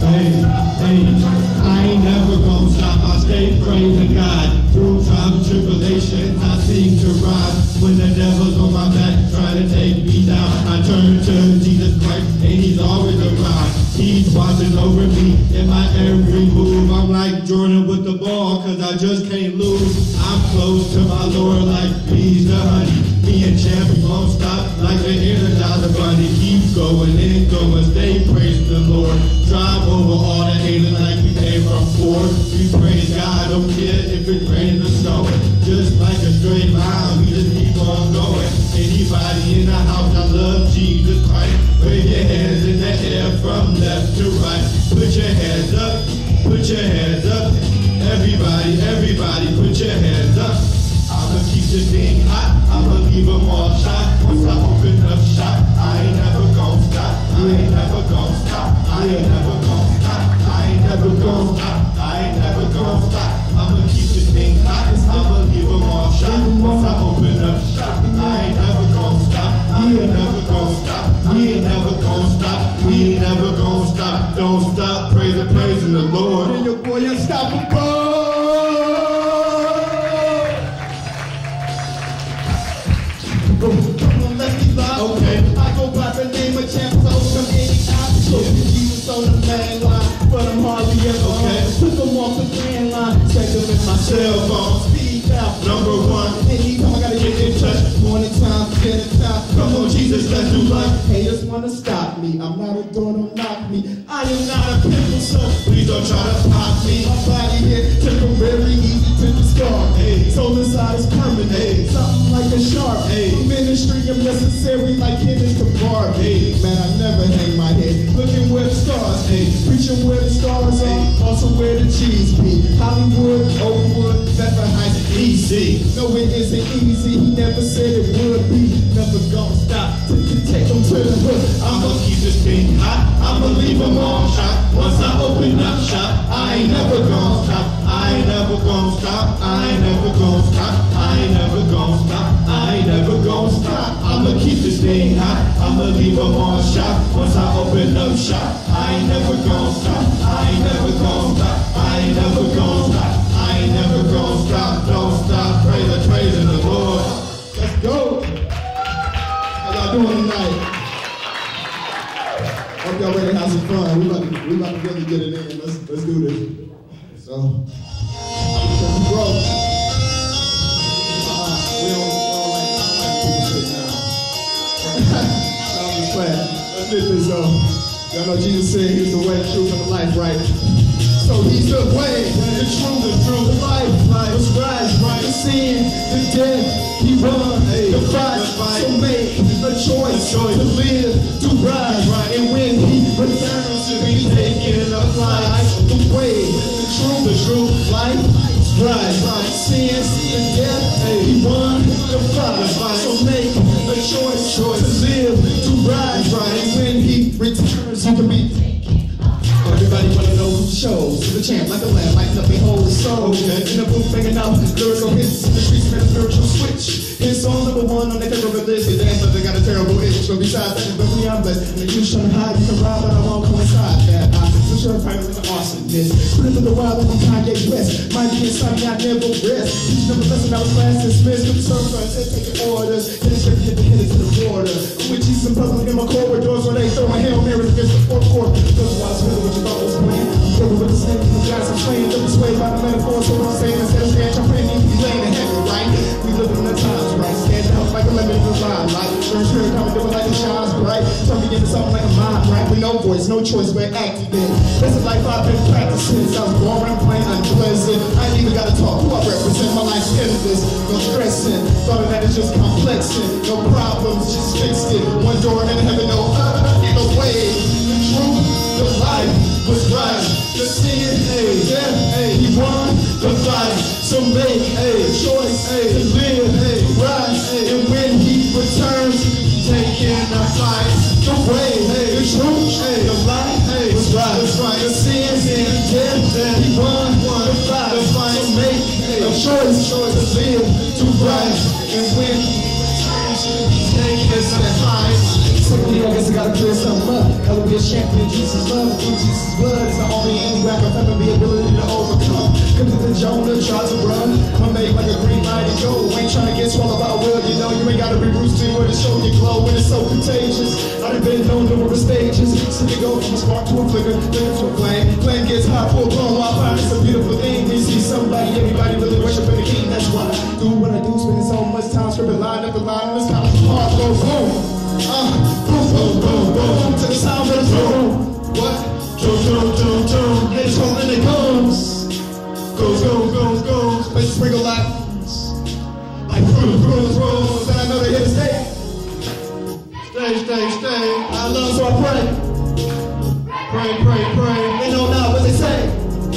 Hey, I ain't never gonna stop. I stay praising God. Through trials and tribulations, I seem to rise. When the devil's on my back trying to take me down, I turn to Jesus Christ and he's always around. He's watching over me in my every move. I'm like Jordan with the ball, cause I just can't lose. I'm close to my Lord like bees to honey. Me and Champ, we won't stop like the Energizer Bunny. Keep going and going, stay praising the Lord. Drive over all the haters like we came from Ford. We praise God, don't care if it's raining or snowing. Just like a straight line, we just keep on going. Anybody in the house, I love Jesus Christ. Wave your hands in the air from left to right. Put your hands up, put your hands up. Everybody, everybody, put your hands up. I'ma keep this thing hot, I'ma leave them all shot. Once I open up shop, I ain't never gon' stop. I ain't never gon' stop. I ain't never gon' stop. I ain't never gon' stop. I ain't never gon' stop. I'ma keep this thing hot, I'ma leave them all shot. Once I open up shop, I ain't never gon' stop. I ain't never gon' stop. We ain't never gon' stop. We ain't never gon' stop. Don't stop praising the Lord. And your boy Unstoppable. Okay. I go by the name of Champ, so from any obstacle. Jesus on the main line, but I'm hardly ever on. Took them off the grand line, check them in my cell phone. Speed out, number one. Anytime I gotta get in touch. Morning time, dinner time. Come on, Jesus, let's do life. Haters wanna stop me. I'm not a door, don't knock me. I am not a pimple, so please don't try to pop me. My body here, temporary, easy to discard. Hey. Soul inside is permanent. Hey. Something like a shark. Hey. Ministry, I'm necessary like Kenneth to bar. Hey. Man, I never hang my head. Looking where the stars. Hey. Preaching where the stars are. Also where the cheese be. Hollywood, Oakwood, Bedford Heights, easy. No, it isn't easy. He never said it would be. Never gonna stop till you take them to the hood. I'ma keep this thing hot. I'ma leave them all shot. Once I open up shop, I ain't never gonna stop. I ain't never gonna stop. I ain't never gonna stop. I ain't never gonna stop. I ain't never gonna stop. I'ma keep this thing hot. I'ma leave them all shot. Once I open up shop, I ain't never gonna stop. I ain't never gonna stop. I ain't never gonna stop. I ain't never gonna stop. Don't stop praising the Lord. Let's go. How y'all doing tonight? Hope y'all ready to have some fun. We about to really get it in. Let's do this. So, bro. We don't like people sit now. I'm just playing. Let's do this though. Y'all know Jesus said he's the way, the truth, and the life, right? So he's the way, the truth, the life, the right, the sin, the death, he won, the fight, so make a choice to live, to rise, and when he returns to be taken a flight, the way, the truth, life, right, sin, the death, he won, the fight, so make a choice to live, to rise, and when he returns, you can be. Everybody wanna know who shows. The champ like a lamb, lighting up a whole soul. In the booth banging out lyrical hits. The streets made a spiritual switch. His song number one on their favorite list. They dance, but they got a terrible itch. But besides that, but we I'm blessed. And the youth showing high, you can ride, but I won't coincide that. I'm sure probably with the awesomeness. Put it in the wild like I'm Kanye West. Might be inside me, I never rest. Teaching them a lesson, I was class dismissed. With the surfer and said taking orders. Then it's ready to hit the hitters to the border. With Jesus and puzzling in my corridors where they throw my Hail Marys against the fourth quarter. Those wise really what you thought was playing. Living with the snake, the guys I'm playing. Don't be swayed by the metaphor, so what I'm saying instead of scared, I'm praying you laying in heaven, right? We live in the times, right? Stand up like a lemon in the line, like first here, coming doing like it shines bright. Turn me into something like a mind, right? With no voice, no choice, we're acting. This is life I've been practicing. Sounds boring, plain, unpleasant. I ain't even gotta talk. Who I represent, my life's endless. No stressing, thought of that is just complexing. No problems, just fixed it. One door in heaven, no way. The truth, the life was right. The sin, death, he won the fight. So make a choice to live, rise, and when he returns, taking the fight. The way, the truth, the life was right. The sin, death, he won the fight. So make a choice to live, to rise, and when he returns, taking the fight. Simply, I guess I gotta clear something up. I would be a champion, Jesus' love, through Jesus' blood. lack of having the ability to overcome. Cause the Jonah tried to run, I'm made like a green light and go. Ain't trying to get swallowed by a whale, you know. You ain't gotta be Bruce Lee to show your glow when it's so contagious. I've been known numerous stages, so you go from a spark to a flicker, flicker to a flame. Flame gets hot, full blown, while fire is a beautiful thing. We see somebody, everybody really worshiping the king. That's why I do what I do, spending so much time scribbling line after line. And this kind of heart goes boom, boom, boom, boom, boom, to the sound of the boom. What? Boom, boom, boom, boom. It's rolling, it goes. Goes, goes, goes, goes. Let's sprinkle lights. Like rules, and I know they're here to stay. Stay. I love, so I pray. Pray. They know now what they say.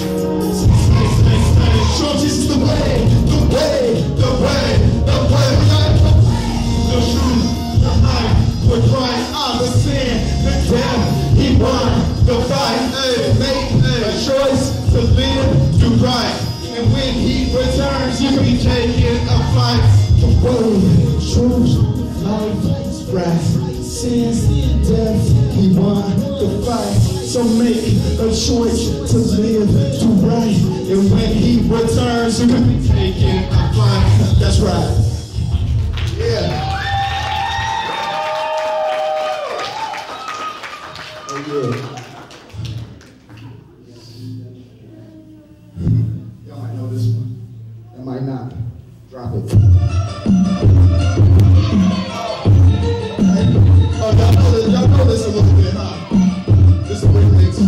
Show Jesus the way. The truth, the life, we're crying out the sin, the death, he won the fight. Make a choice to live, do right. And when he returns, you can be taking a flight. The word, truth, life, wrath, sin, death, he won the fight. So make a choice to live, do right. And when he returns, you can be taking a flight. That's right. Yeah. Oh yeah. Y'all might know this one. Y'all might not. Drop it. Oh, y'all know this a little bit, huh? This is a weird mix.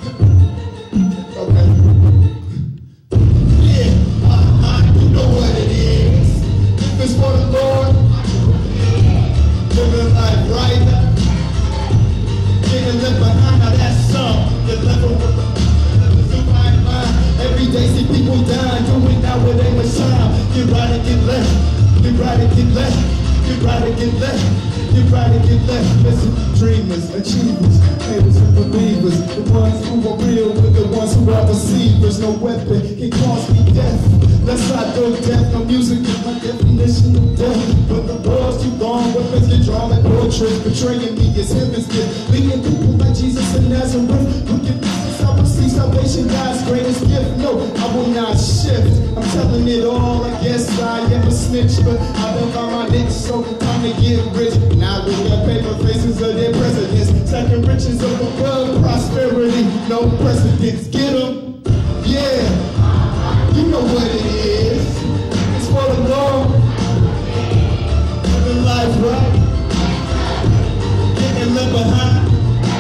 Okay. Yeah, you know what it is. If it's for the Lord, living life right, getting left behind. Now that's something you're left with. Every day see people dying, doing now with ain't much time. Get right and get left. Get right and get left. Get right and get left. Get right and get left. Listen, dreamers, achievers, haters and believers. The ones who are real with the ones who are deceivers. No weapon can cause me death. Let's not go deaf. No music is my definition of death. But the world's too long. Weapons get drawn like portraits. Betraying me is heaven's gift. Leading people like Jesus and Nazareth. Look at this, I will see salvation, God's greatest gift. No, I will not shift. I'm telling it all. I guess I am a snitch, but I don't find my niche, so time to get rich. Now we got paper faces of their presidents, stacking riches up above prosperity. No precedents. Get them, yeah. You know what it is. It's for the Lord. Living life right. Getting left behind.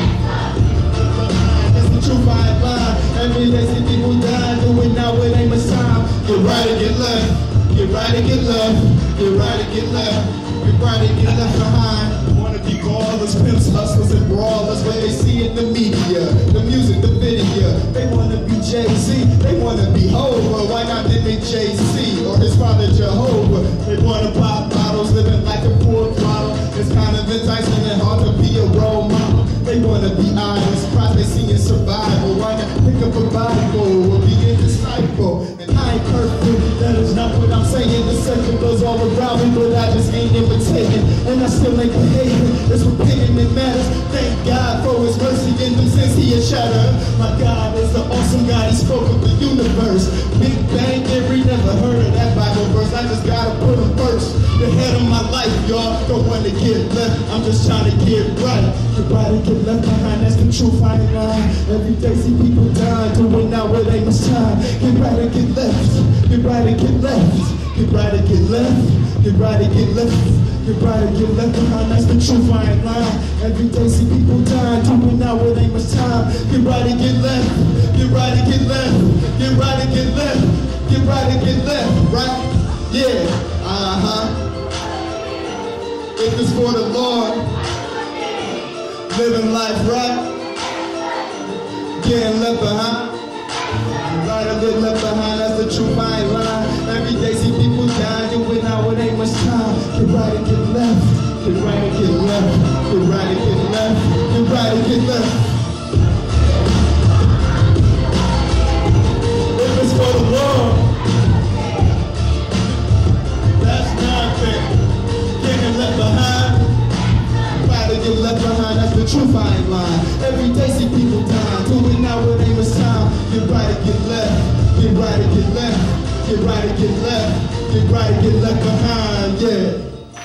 That's the truth, I ain't lying. Every day see people die, doing now it ain't much time. Get right and get left. Get right and get left. Get right and get left. Get right and get left behind. Wanna be ballers, pimps, hustlers, and brawlers. Where they see in the media, the music, the video. They wanna be Jay-Z, they wanna be Hova. Why not mimic Jay-Z or his father Jehovah? They wanna pop bottles, living like a full throttle. It's kind of enticing and hard to be a role model. They wanna be honest, surprised they seeing survival. Why not pick up a Bible or be a disciple? And I ain't perfect, that is not what I'm saying. The circle goes all around me, but I just ain't imitating. And I still ain't behaving, it's repeating it matters. Thank God for his mercy in them since he had shattered. My God is the awesome God, he spoke of the universe. Big Bang Theory, never heard of that Bible verse. I just gotta put him first. The head of my life, y'all, don't wanna get left. I'm just trying to get right. Get right and get left behind, that's the truth, I ain't lying. Every day see people dying, doing now it ain't much time. Get right and get left. Get right and get left. Get right and get left. Get right and get left. Get right and get left behind, that's the truth, I ain't lying. Every day see people dying, doing now it ain't much time. Get right and get left. Get right and get left. Get right and get left. Get right and get left, right? Yeah, If it's for the Lord, living life right, getting left behind. Right and get left behind, that's the truth, I ain't lying. Every day see people dying, doing now it ain't much time. Get right and get left. Get right and get left. Get right and get left. Get right and get left. If it's for the Lord, that's nothing. Getting left behind. Right and get left behind, that's the truth, I ain't lying. Every day see people dying, doing now it ain't much time. Get get left. Get right and get left. Get right and get left. Get right and get left behind, yeah.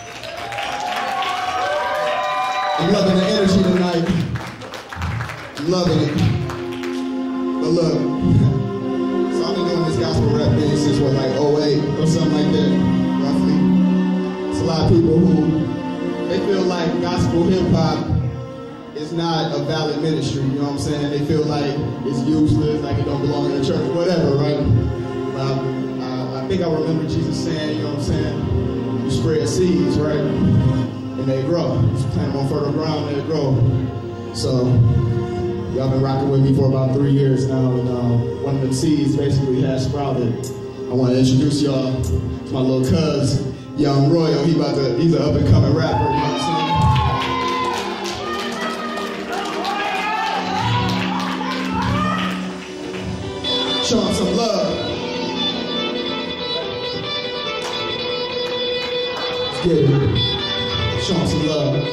I'm loving the energy tonight. I'm loving it. But look, so I've been doing this gospel rap thing since what, like 08 or something like that, roughly. It's a lot of people who, they feel like gospel hip hop is not a valid ministry, you know what I'm saying? They feel like it's useless, like it don't belong in the church, whatever, right? I think I remember Jesus saying, you know what I'm saying? You spread seeds, right? And they grow. You plant them on fertile ground, they grow. So, y'all been rocking with me for about 3 years now, and one of the seeds basically has sprouted. I want to introduce y'all to my little cuz, Young Royal. He's an up-and-coming rapper, you know what I'm saying? Show him some love. Let's get it. Show him some love.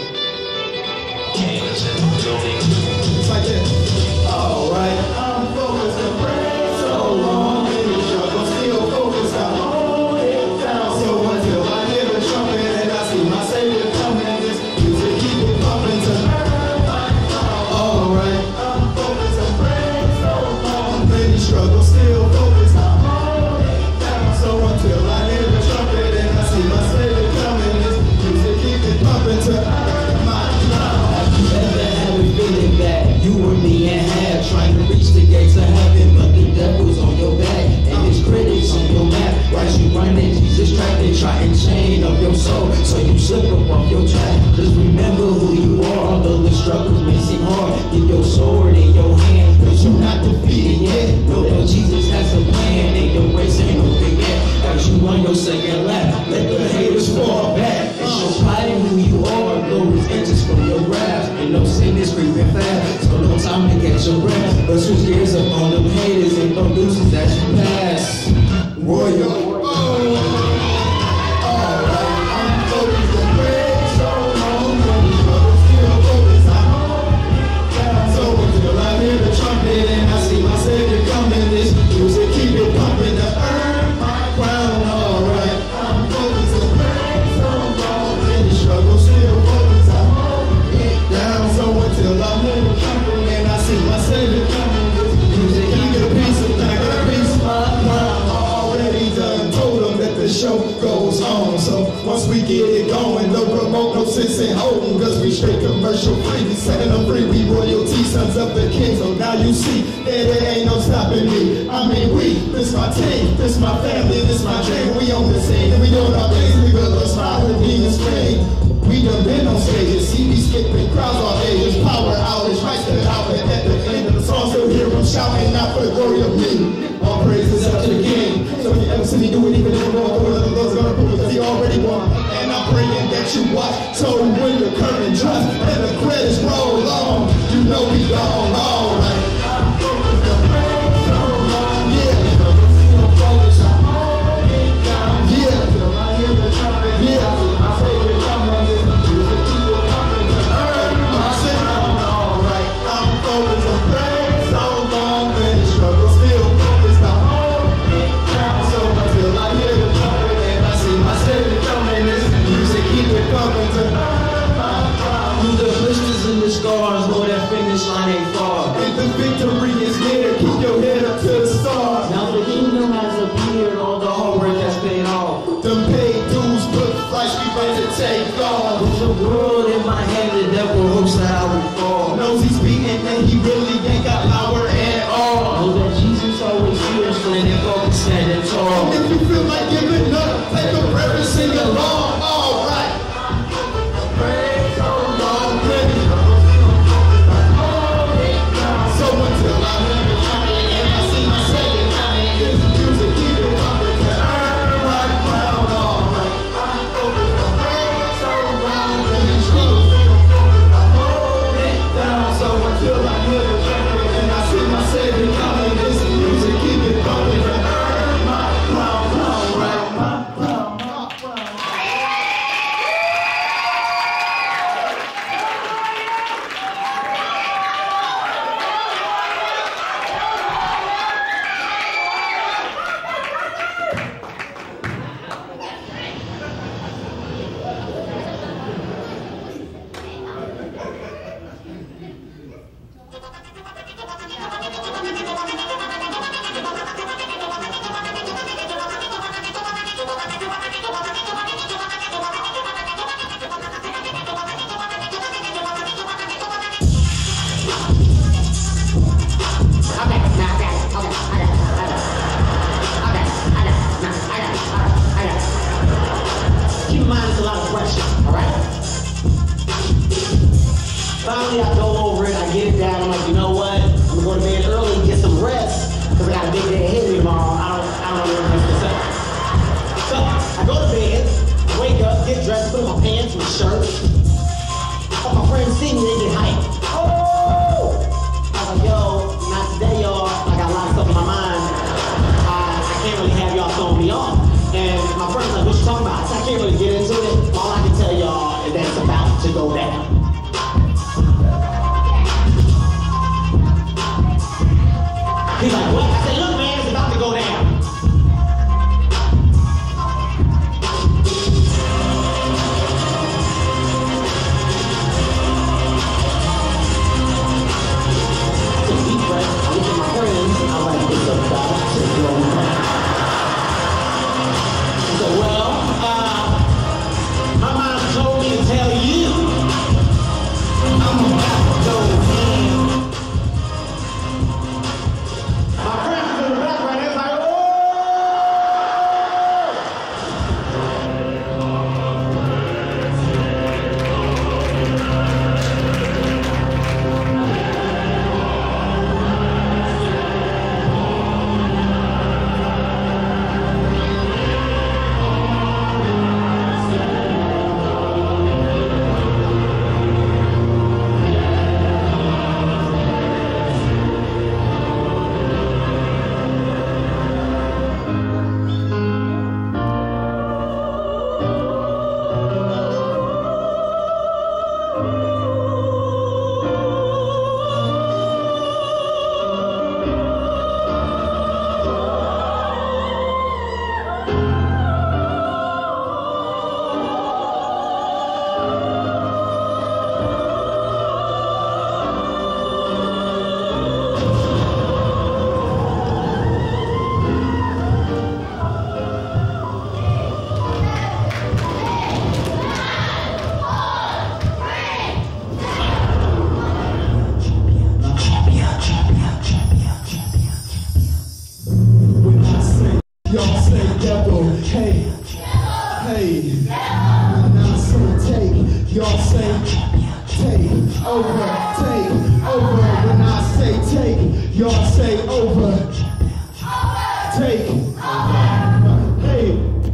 It's like this. Alright, I'm focused and praying so long in the struggle, still focused, I hold it down. So until I hear the trumpet and I see my Savior coming, this music keep it pumping to earn my crown. Alright, I'm focused and praying so long in the struggle, still focused, I hold it down. So until I hear the trumpet and I see my Savior coming, this music keep it pumping to earn my crown. Feeling that you were being had, trying to reach the gates of heaven, but the devil's on your back and his critics on your map. As you running, Jesus trapped and try and chain up your soul, so you slip up off your track. Just remember who you are, although the struggles may seem hard. Get your sword in your hand, cause you're not defeated yet. Know that Jesus has a plan, and your race ain't over yet. As you run your second lap, let the haters fall back. And show pride in who you are, glory's inches from your grasp. And no sin is creeping fast, so no time to catch your breath. But switch gears up on them haters and no deuces that you pass. Royal. Straight commercial free, we setting them free, we royalty, sons of the king. So now you see that there ain't no stopping me. I mean this my team, this my family, this my dream. We on the scene and we doing our things. We build a smile and being screen. We done been on stages, see me skipping crowds all ages. Power outage, might step out and at the end of the song still hear them shouting out for the glory of me. All praises up to the king. So if you ever see me do it, even if we're going through it, the Lord's gonna prove it because he already won. And I'm praying that you watch. So when the curtain drops and the credits roll on, you know we gone all right. I'm focused on praying so long. Yeah. I'm focused on holding down. Yeah. Till I hear the trumpet. Yeah. My favorite coming is the music people coming to earn my sound. All right. I'm focused on praying so long. When the struggle still focused on holding down. So until I hear the trumpet and I see my Savior coming, this music keep it coming to earn. Through the blisters and the scars, know that finish line He's like, what? I said, look, man, it's about to go down. Y'all say take over, take over. When I say take, y'all say over, take. Hey,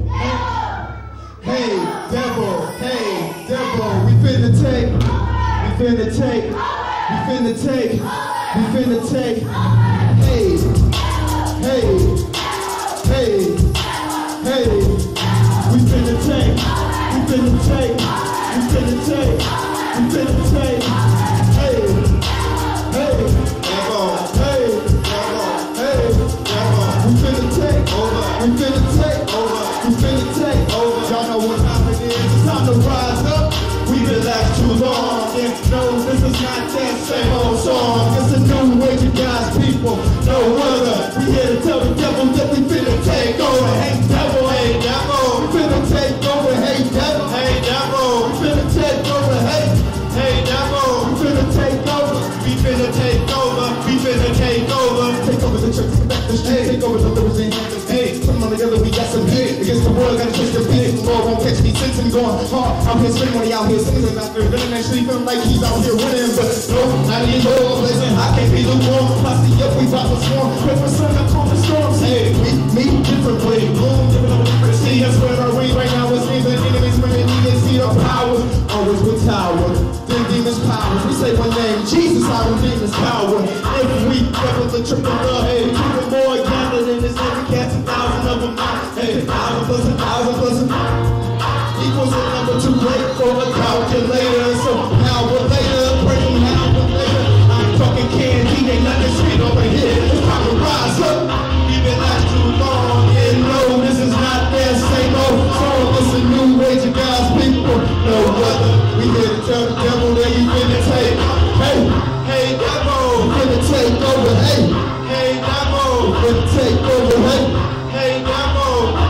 hey, devil, hey, devil. We finna take, we finna take, we finna take, we finna take. Hey, hey, hey, hey. We finna take, we finna take. We finna take, we finna take, hey, hey, devil, hey, devil, hey, devil. We finna take over, we finna take over, we finna take over. Y'all know what time it is, it's time to rise up. We've been left too long, and no, this is not that same old song. It's a new way to God's people, no other. We here to tell the devil that we finna take over. Hey, devil, hey, devil. We finna take over, hey, devil, hey, devil. We finna take over, hey, hey, devil. We finna take over, we finna take over, we finna take over. Take over the church, take back the street, take over the livers and hands. Hey, put them all together, we got some hit. Against the world, gotta chase the beat. The Lord won't catch me since and going hard. I'm here spending money out here singing and after winning, actually feeling like he's out here winning. But no, not anymore. Listen, I can't be lukewarm. Posse up, we about to swarm. Wait for sun to calm the storms. Hey, me, different way. Boom, different over different. See, that's where our way right now. It seems that enemies bringing me and see the power. Always with tower. Then demons powers. We say one name, Jesus, our demons power. If we double the triple love, hey, keep it more gathered in this every cast 1,000 of them. Hey, 1,000 plus 1,000 plus equals a number too great for a calculator. So power later, praying power later. I'm talking candy, ain't nothing sweet over here. It's time to rise up. We've been last too long. Yeah, no, this is not that same old song. It's a new age of God's people. No other. We here to tell the devil that you finna take. Hey, hey, devil, finna take over. Hey, hey, devil, finna take over. Hey, hey, devil.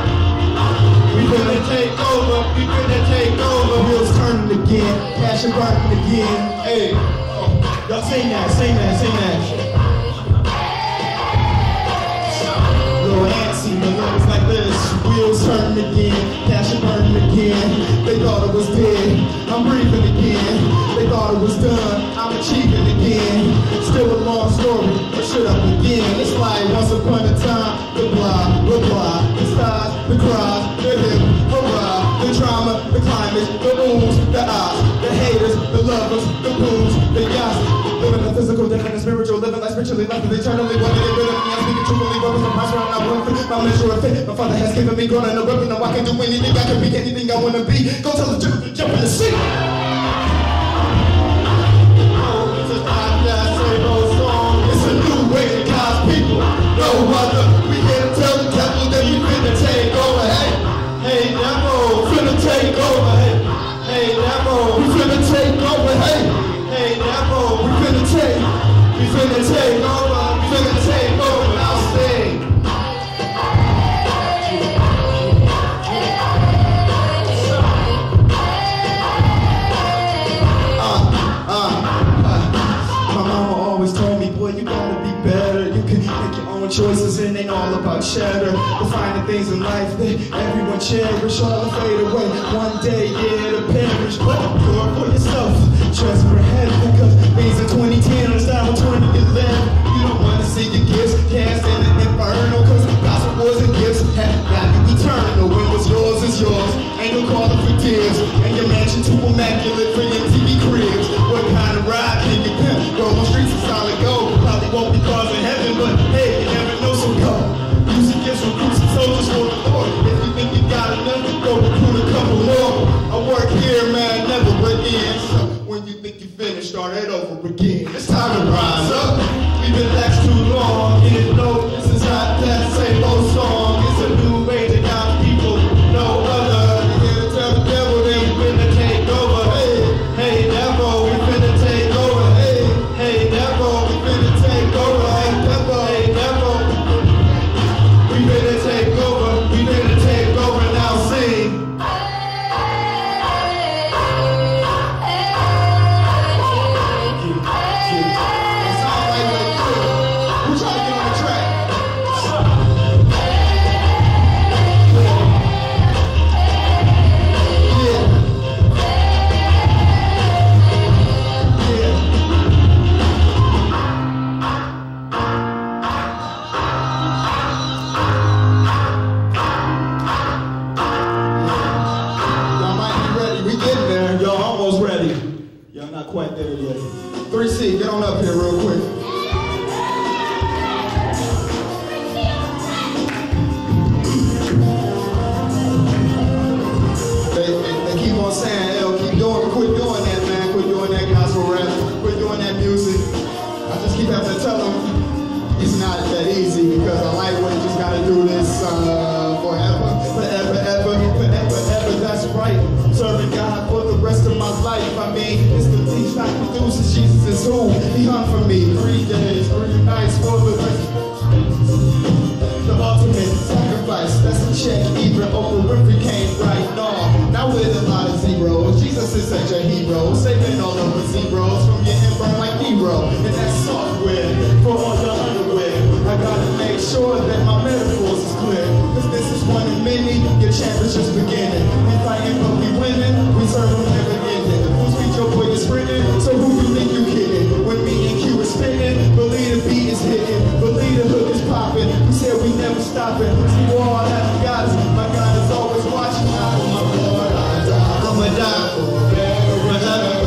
We finna take over, we finna take over. Wheels turning again, passion burning again. Hey, y'all sing that, sing that, sing that. Little antsy, but it's like this. Wheels turning again, passion burning again. They thought it was dead, I'm breathing again. They thought it was done, I'm achieving again. Still a long story, but shut up again. It's like once upon a time, the blah, the stars, the cries, the hip, hurrah, the drama, the climate, the moves, the odds, the haters, the lovers, the booze, the yachts. Living the physical, living the spiritual, living like spiritually, life is eternally. Wanna get rid of me, I'm speaking truthfully, but with the price right now, my measure of fit. My Father has given me grown and a weapon, now I can do anything, I can be anything I wanna be. Go tell the truth to jump in the sea. Oh, this is not that same old song. It's a new way to God's people. choices and ain't all about cheddar. The finer things in life that everyone cherish all fade away. One day, yeah, it'll perish, but do it for yourself. Trust for heaven, because things in 2010 are style of 2011. You don't want to see your gifts cast in the inferno, because gospel wars and gifts have value eternal. When what's yours is yours, ain't no calling for tears. And your mansion too immaculate for your TV cribs. What kind of ride can you pimp? Go on streets of solid gold. Probably won't be cars in heaven, but hey, you never know, so go. Use your gifts, recruits and soldiers for the Lord. If you think you got enough, go recruit a couple more. I work here, man, never again. So when you think you finished, start it over again. It's time to rise up. We've been lax too long. Get no, this is not that same old song. It's a new age of God's people, no other. You here to tell the devil that we finna take over. Hey, hey, devil, we finna take over. Hey, hey, devil, we finna take over. Hey, devil, we finna take over. We finna take over. Now sing. Quite there yet. 3C, get on up here real quick. They keep on saying, L, quit doing that, man. Quit doing that gospel rap. Quit doing that music. I just keep having to tell them it's not that easy, because I like what you just gotta do this forever, that's right. Serving God for the rest of my life. I mean, it's the thief not produces. Jesus is who? He hung for me 3 days, 3 nights for the rest. The ultimate sacrifice, that's a check. Even Oprah Winfrey came right on. Now with a lot of zeros, Jesus is such a hero. Saving all of the zeros from getting burned like hero. And that's software for all your underwear. I gotta make sure that my metaphors is clear, cause this is one of many. Your champ is just beginning. We fighting but we winning. We serve them never ending. Who's beat your boy is sprinting? So who you think you kidding? When me and Q is spinning, believe the beat is hitting, believe the hook is popping. We said we never stopping. See all that we got is my God is always watching out. My Lord, I'ma die forever,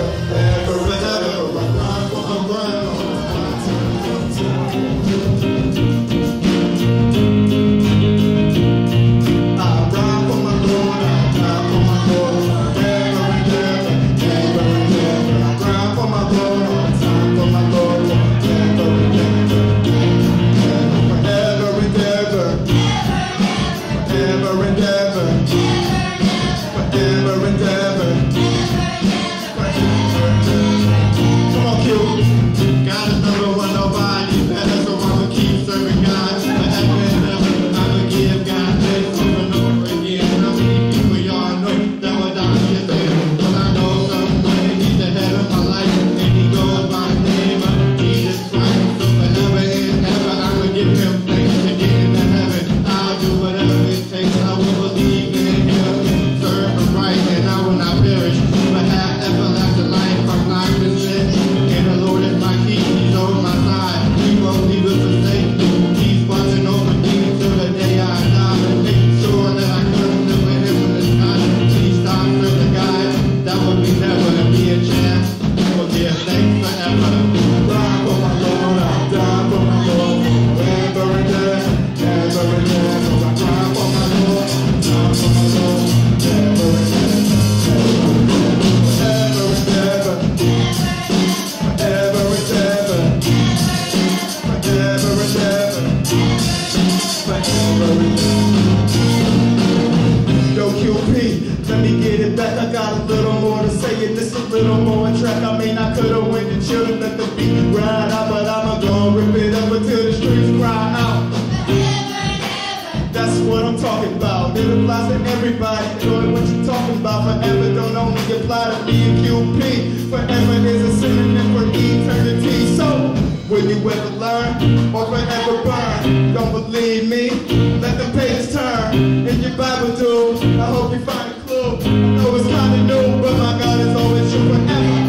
Will you ever learn or forever burn? Don't believe me? Let the pages turn. If your Bible do, I hope you find a clue. I know it's kinda new, but my God is always true forever.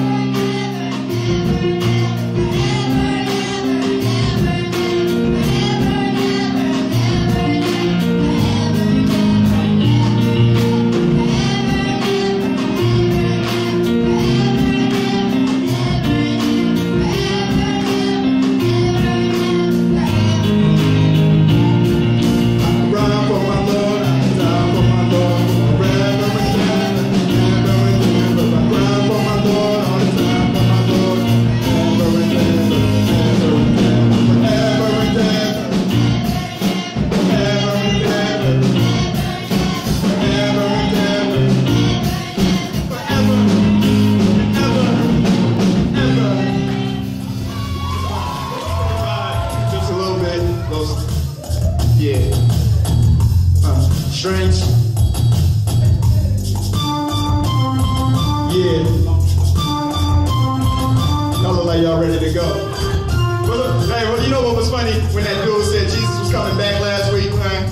Strings. Yeah. Y'all look like y'all ready to go. Well, look, hey, well, you know what was funny when that dude said Jesus was coming back last week, man?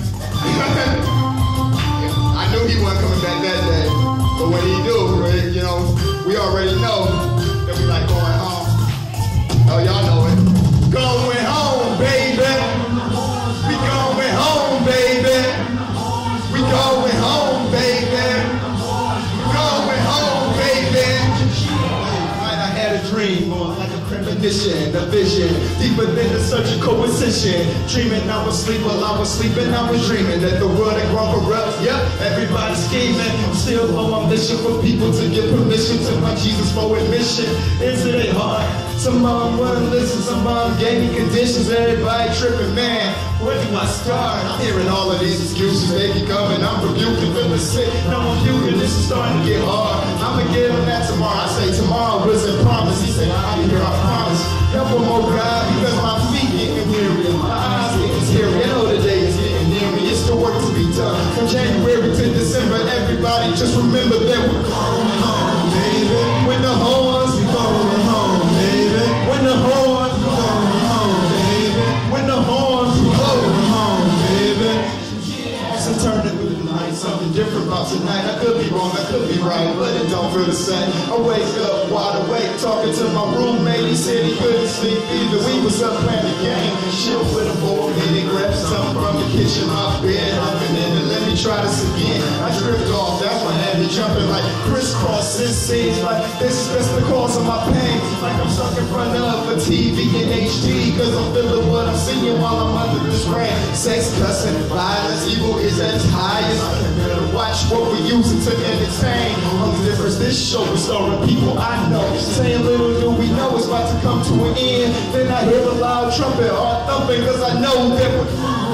I knew he wasn't coming back that day. But when he do, you know, we already know that we like going home. Oh, y'all know it. Going home, baby. We going home, baby. We going home, baby. Going home, baby. Right, I had a dream, more like a premonition, a vision, deeper than the surgical incision. Dreaming I was asleep while I was sleeping, I was dreaming that the world had grown corrupt. Yep, everybody's scheming. Still on my mission for people to get permission to my Jesus for admission into their heart. Some mom wouldn't listen, some mom gave me conditions, everybody tripping, man. Where do I start? I'm hearing all of these excuses, they keep coming, I'm rebuking, feeling sick. No, I'm puking, this is starting to get hard. I'ma get on that tomorrow. I say tomorrow wasn't promised. He said, I'll be here, I promise. Help him, oh God, because my feet getting weary, my eyes getting teary. I know the day is getting near me, it's the work to be done. From January to December, everybody just remember that we're going home, baby. When the horns, we going home, baby. When the horns, we going home, baby. When the horns, we going home, baby. So turn it with the night, something different about tonight. I could be wrong, I could be right, but it don't feel the same. I wake up wide awake, talking to my roommate. He said he couldn't sleep either. We was up playing the game. Chill with a bowl, and he grabbed something from the kitchen, my bed, humping in and let me try this again. I drift off, that one had me jumping like crisscross. It seems like this is just the cause of my pain. Like I'm stuck in front of a TV in HD, cause I'm feeling what I'm seeing while I'm under this rain. Sex, cussing, violence, evil is at its highest. Better watch what we're using to entertain. Only difference, this show is starring people I know. Saying little do we know it's about to come to an end. Then I hear a loud trumpet, heart thumping, cause I know that we're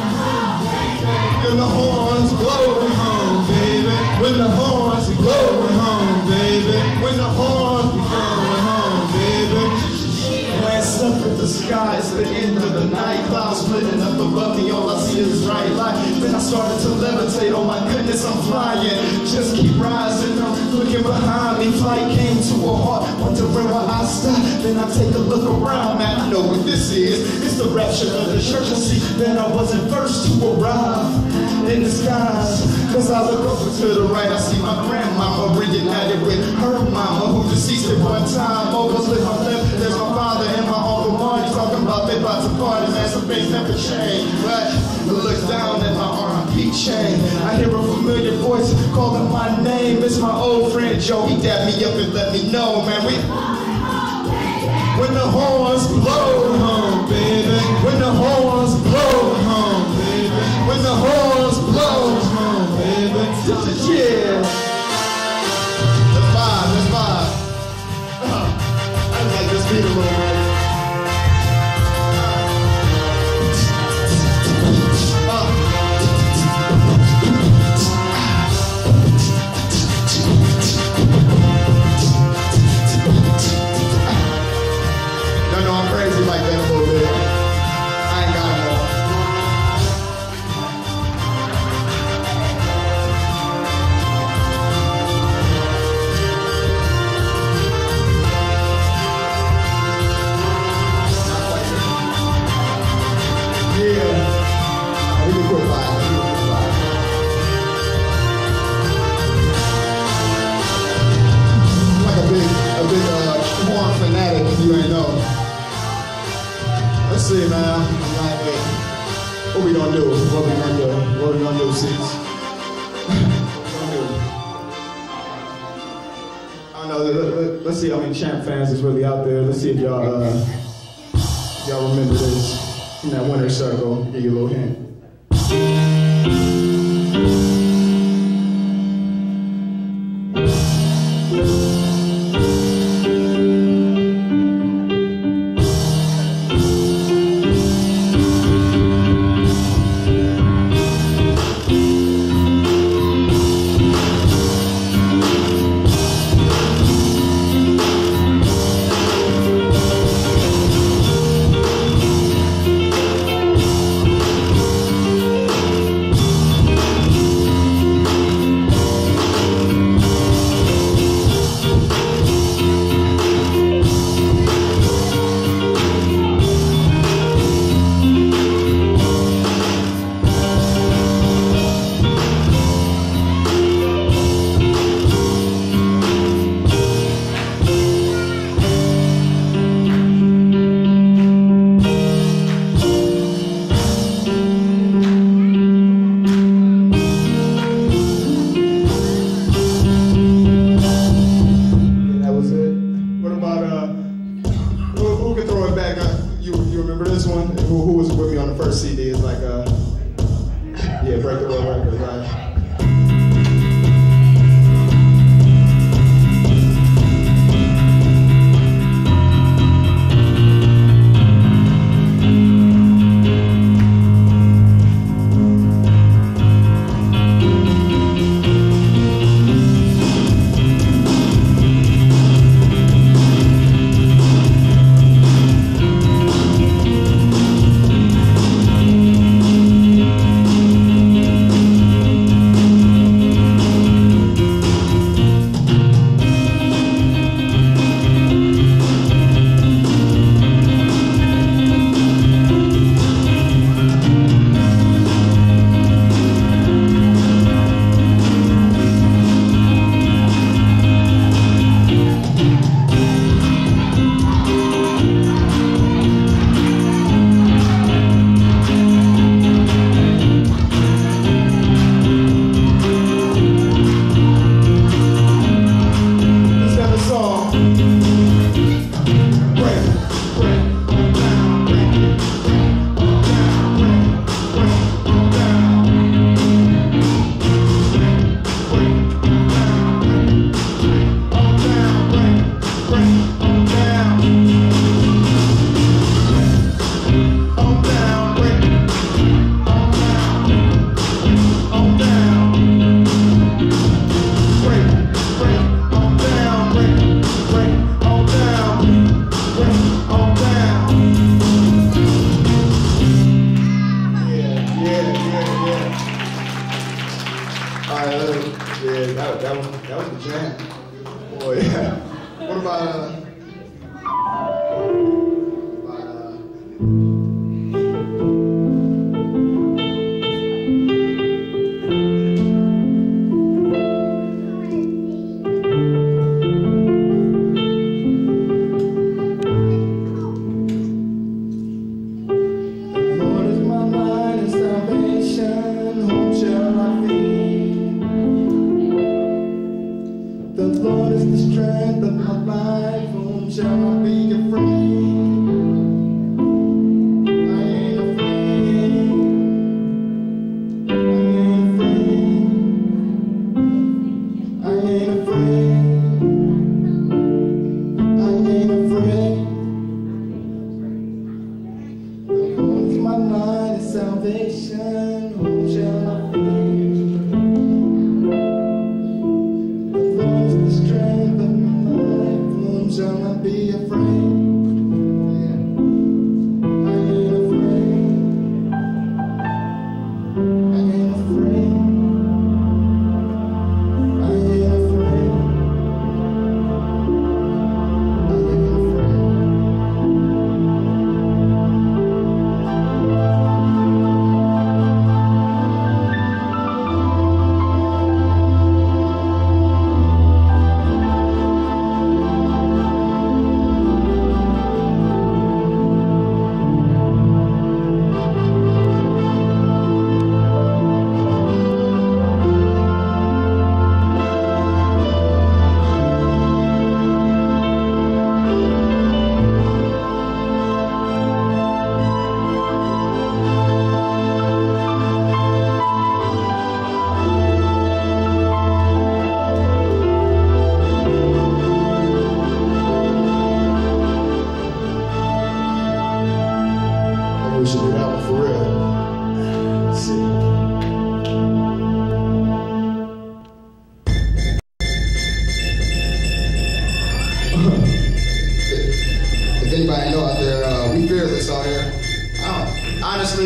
when the horns blow, we're home, baby. When the horns blow, we're home, baby. When the horns blow, we're home, baby. Glanced up at the sky, it's the end of the night. Clouds splitting up above me, all I see is bright light. Then I started to levitate, oh my goodness, I'm flying. Just keep rising, I'm looking behind me. Flight came to a halt, wondering where I stop. Then I take a look around, man, I know what this is. It's the rapture of the church. I see that I wasn't first to arrive in the skies. Cause I look over to the right, I see my grandmama reunited with her mama who deceased at one time. Over to my left, there's my father and my uncle Marty talking about they about to party, man, some things never change. But I look down at my R.I.P. chain, I hear a familiar voice calling my name. It's my old friend Joe, he dapped me up and let me know, man, when the horns blow, home, baby. When the horns blow, home, baby. When the horns blow, home, baby. Yeah. That's vibe, that's vibe. I like this beat a little bit. I'm crazy like that a little bit. I ain't got it all. Yeah. we gonna do? What we gonna do, Seats? I don't know. Let's see how many Champ fans is really out there. Let's see if y'all remember this from that winner circle. Give you a little hint. That was the jam. Boy, yeah. What about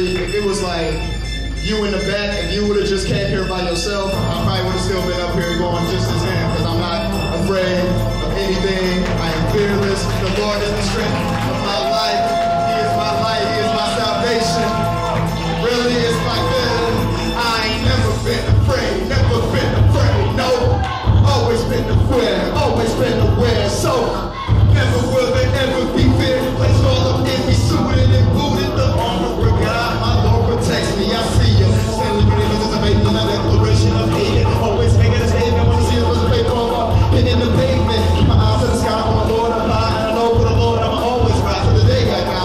honestly, if it was like you in the back, if you would have just came here by yourself, I probably would have still been up here going just as him, because I'm not afraid of anything. I am fearless. The Lord is the strength of my life. He is my light. He is my salvation. Really, it's like this. I ain't never been afraid. Never been afraid. No. Always been aware. Always been aware. So never will there ever be fear. Place all up in me, suited and booted. The armor of God, my Lord protects me. I see you. Standing with it, this is a faith, a declaration of hate. Always making a statement when you see it was a faith on up. Hit in the pavement. My eyes to the sky, on my Lord, I'm high. And I know for the Lord, I'm always right to the day I got.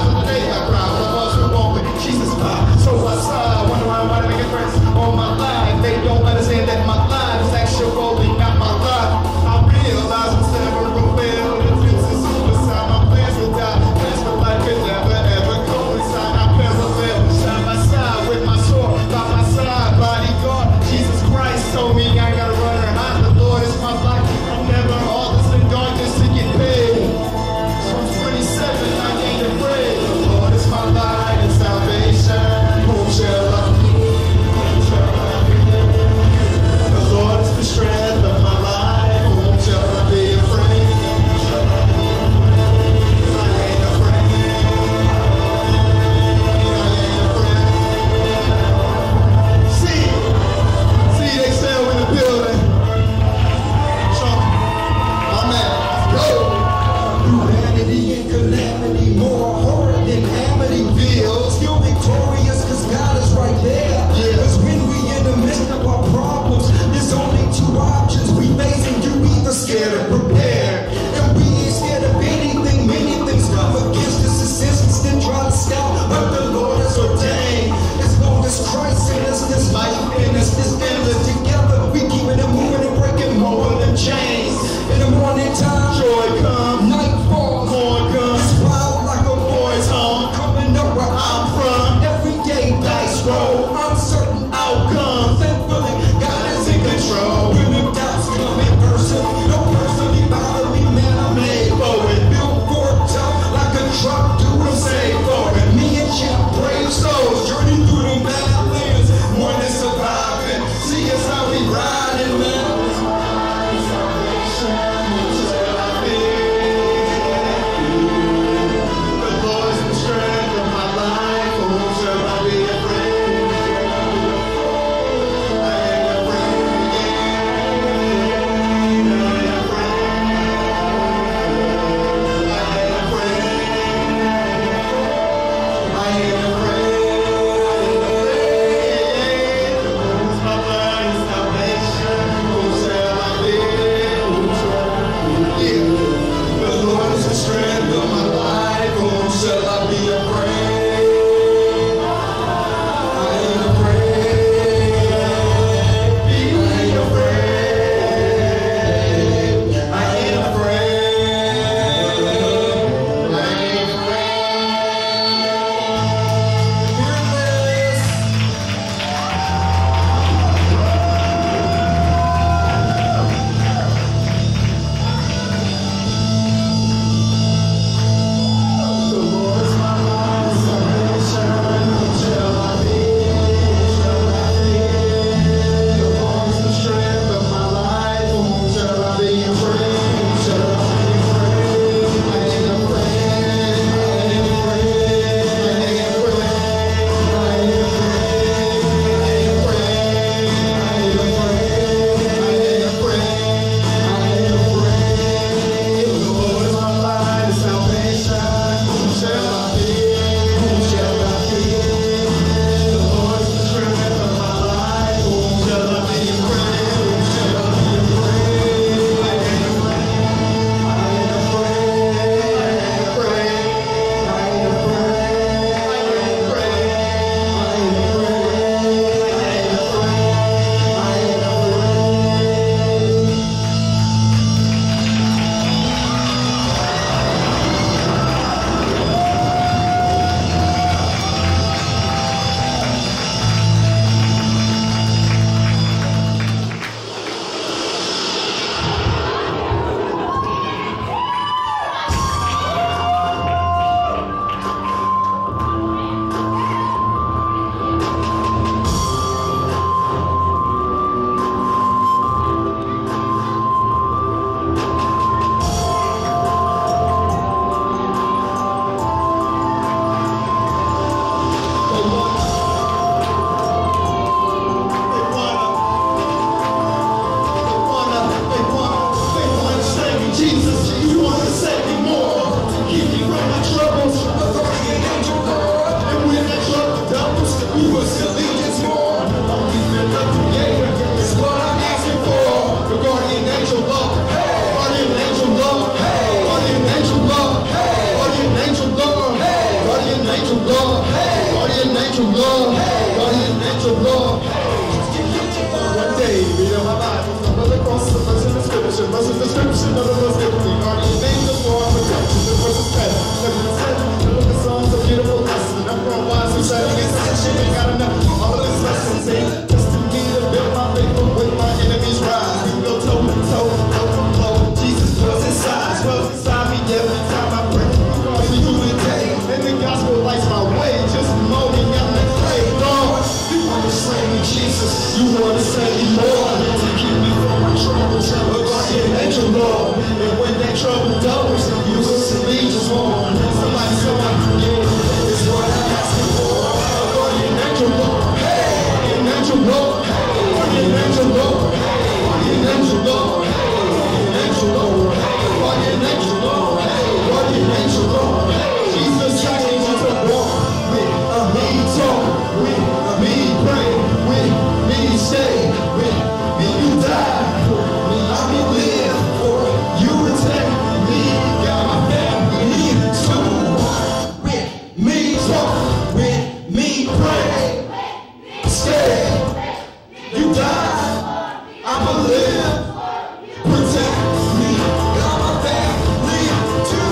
scared. You died. I'ma live. Protect me. Got my family too.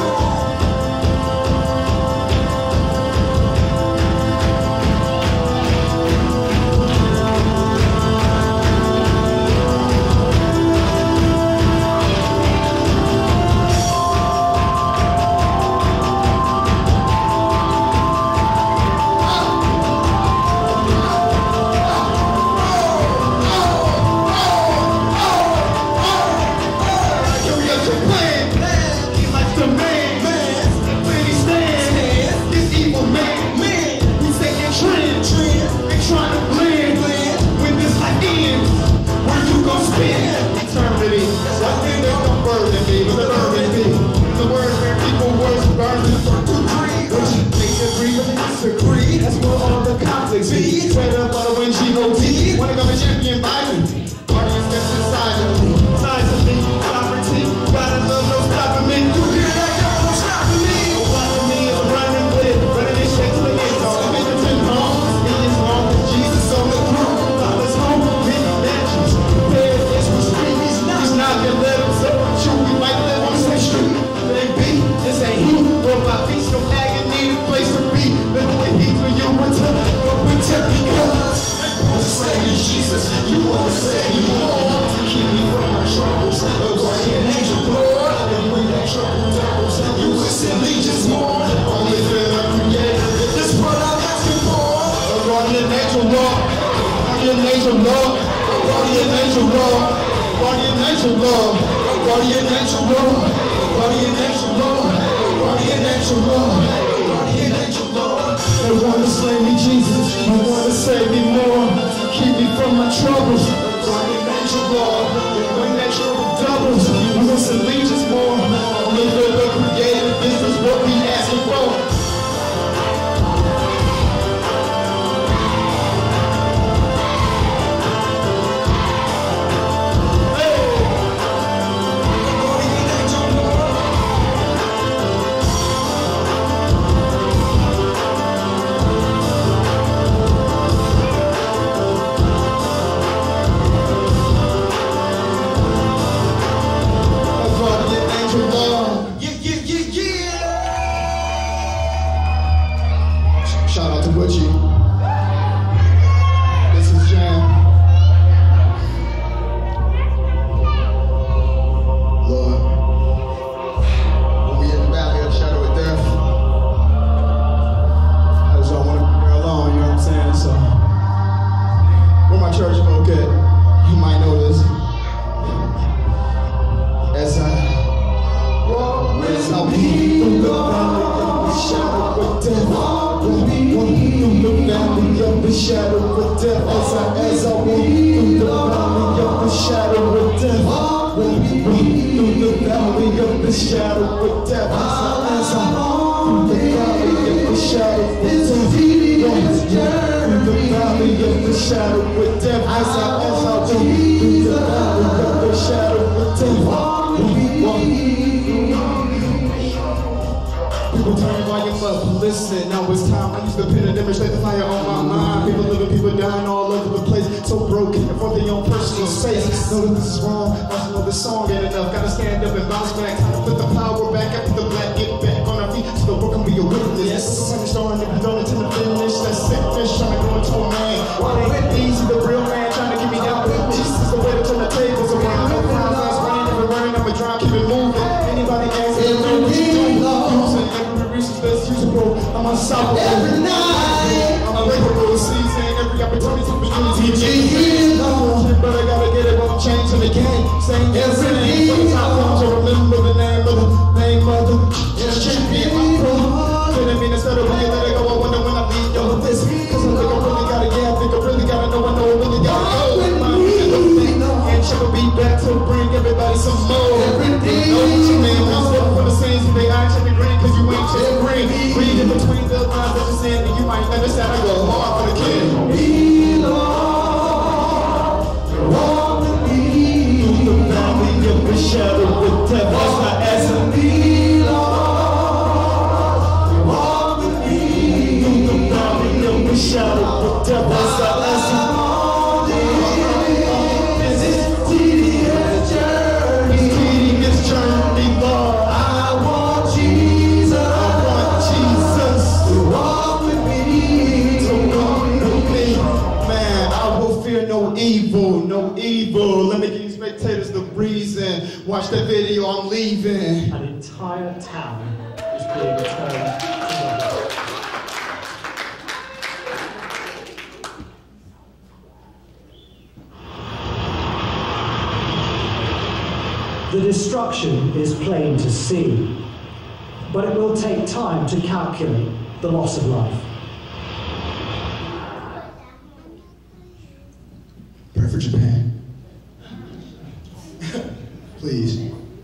That's where all the conflicts be. Straight up on the win G.O.D. Wanna go to champion Biden. Audience that's inside of me. Size of me, sovereignty. Gotta love no stopping me. You hear that? Y'all no stopping me. Watching me, I'm running with. Running this shit till it gets all. Been home. Millions long. Jesus on the throne. Father's home. Many mansions. Where is we speak? He's not gonna let him so true. We might live on the same street. But ain't be. This ain't he. Go by peace, no agony. The place to be. Living with heat when you return. Because saying Jesus, you wanna say you more. Keep me from my troubles. A guardian angel, Lord. And when that trouble doubles, you listen legions more. Only fear I created. This what I'm asking for. A guardian angel, Lord. Guardian angel, Lord. Guardian angel, Lord. Guardian angel, Lord. Guardian angel, Lord. Guardian angel, Lord. Guardian angel, Lord. Guardian angel, Lord. They wanna slay me, Jesus. They wanna save me more. Keep me from my troubles. Guardian angel, Lord. When that trouble doubles, you listen legions more. Only the creator, this is what we asking for. Shout out to Butchie. This is Jam. Lord, when we in the valley of the shadow of death, I just don't want to be there alone, you know what I'm saying? So, where my church folk at, you might know this. As I walk with I'll be through the valley of the shadow of death. Through the valley of the shadow of death, as I walk through the valley of the shadow of death, through the valley of the shadow of death, as I walk through the valley of the shadow of death, through the valley of the shadow of death, as I walk through the valley of the shadow of death. People turn volume up, listen, now it's time. I use the pen to demonstrate the fire on my mind. People living, people dying all over the place. So broken for their own personal space. Know that this is wrong, I know this song ain't enough. Gotta stand up and bounce back. Time to put the power back after the black. Get back on our feet so the world can be a witness. Yes, I'm starting if you don't intend to finish. That sick fish trying to go into a man. Why it ain't easy, the real man trying to get me down. Jesus, the way to turn the tables around. No clouds, last rain, if it rain, I'ma try and keep it moving. Anybody asking what you do? Best usable, I'm unstoppable. Every night, I'm unbreakable. Seizing every opportunity to begin to but I gotta get it, won't change in the game. Saying every day, from the top down to remember the name of the champion. Didn't mean instead of when you let it go, I wonder when I leave yo with this. Cause I think I really gotta, I think I really gotta know, I really gotta go. And check a beat back to bring everybody some more. Every day, know what you mean, I'm still for the scenes, and they eye check the green, cause you ain't check green. Read in between the lines that you're saying, and you might understand I go hard for the kid. Be Lord, walk with me through the valley of the shadow of death. That's my answer. Be Lord, walk with me through the valley of the shadow of death. That's my answer. no evil, no evil. Let me give you spectators the reason. Watch that video, I'm leaving. An entire town is being turned to The destruction is plain to see, but it will take time to calculate the loss of life. Pray for Japan. Please.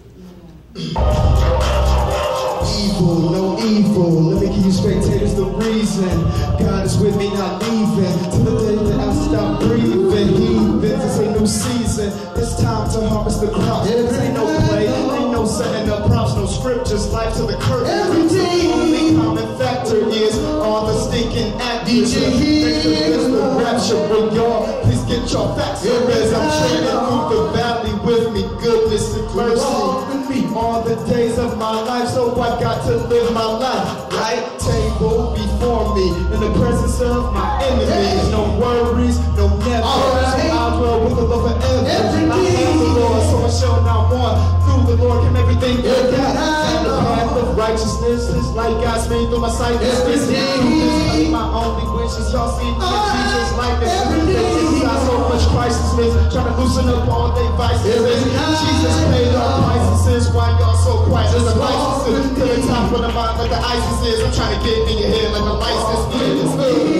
Evil, no evil. Let me give you spectators the reason. God is with me, not leaving. Till the day that I stop breathing. Heathens, it's a new season. It's time to harvest the crops. This ain't no play, ain't no setting up props, no scriptures, life to the curtain. The only common factor is all the stinking actors. Next the rapture, but y'all, please get your facts. As I'm trading through the valley with me, goodness and mercy. All the days of my life, so I got to live my life. Right table before me, in the presence of my enemies. No worries, no never. I'll dwell with the Lord forever. I am the Lord, so I shall not want. Through the Lord can everything work out. And the path of righteousness is like God's made through my sight. This is my only wish is y'all see me in Jesus like this. They got so much crisis, trying to loosen up all their vices. Jesus paid our prices, why y'all so quiet? There's a license to the top of the mind like the ISIS is. I'm trying to get in your head like the license is.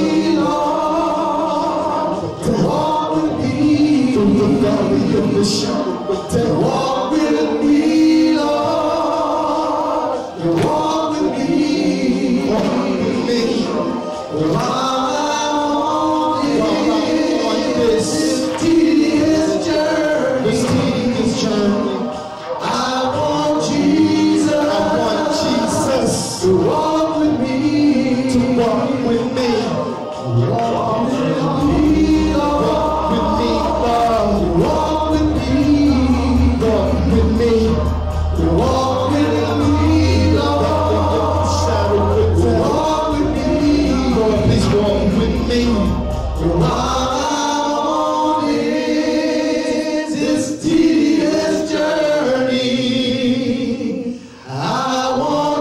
Walk with me through the valley of the shadow of death. Walk with me, Lord. Walk with me. Walk with me. On this tedious journey. I want Jesus to walk with me, to walk with me, walk with me, walk with me, walk with me, walk with me, walk with me, walk with me, Lord, please walk with me. This tedious journey. I want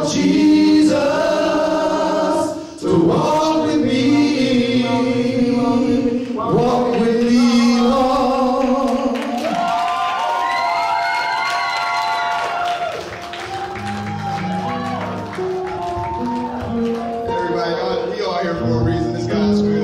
Jesus to walk with me, walk with me, Lord. Everybody, we all here for a reason. This God's will.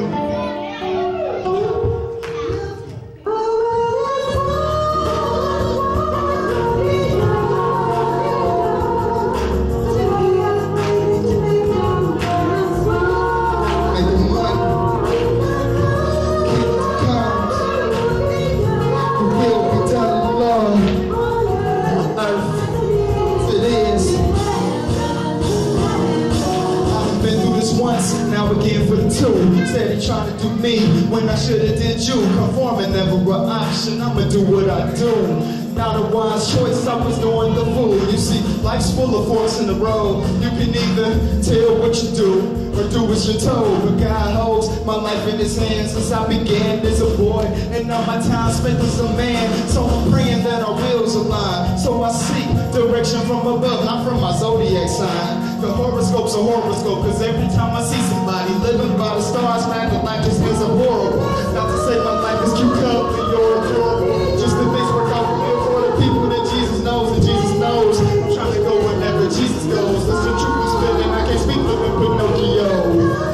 Said he trying to do me when I should have did you. Conforming never an option, I'ma do what I do. Not a wise choice, I was doing the fool. You see, life's full of forks in the road. You can either tell what you do or do as you're told. But God holds my life in his hands since I began as a boy. And all my time spent as a man. So I'm praying that our wheels align. So I seek direction from above, not from my zodiac sign. The horoscope's a horoscope, cause every time I see somebody living by the stars, man, the life just isn't horrible. Not to say my life is cucumber and you're adorable. Just the things work out for me for the people that Jesus knows and Jesus knows. I'm trying to go wherever Jesus goes. That's the truth is living. I can't speak living Pinocchio.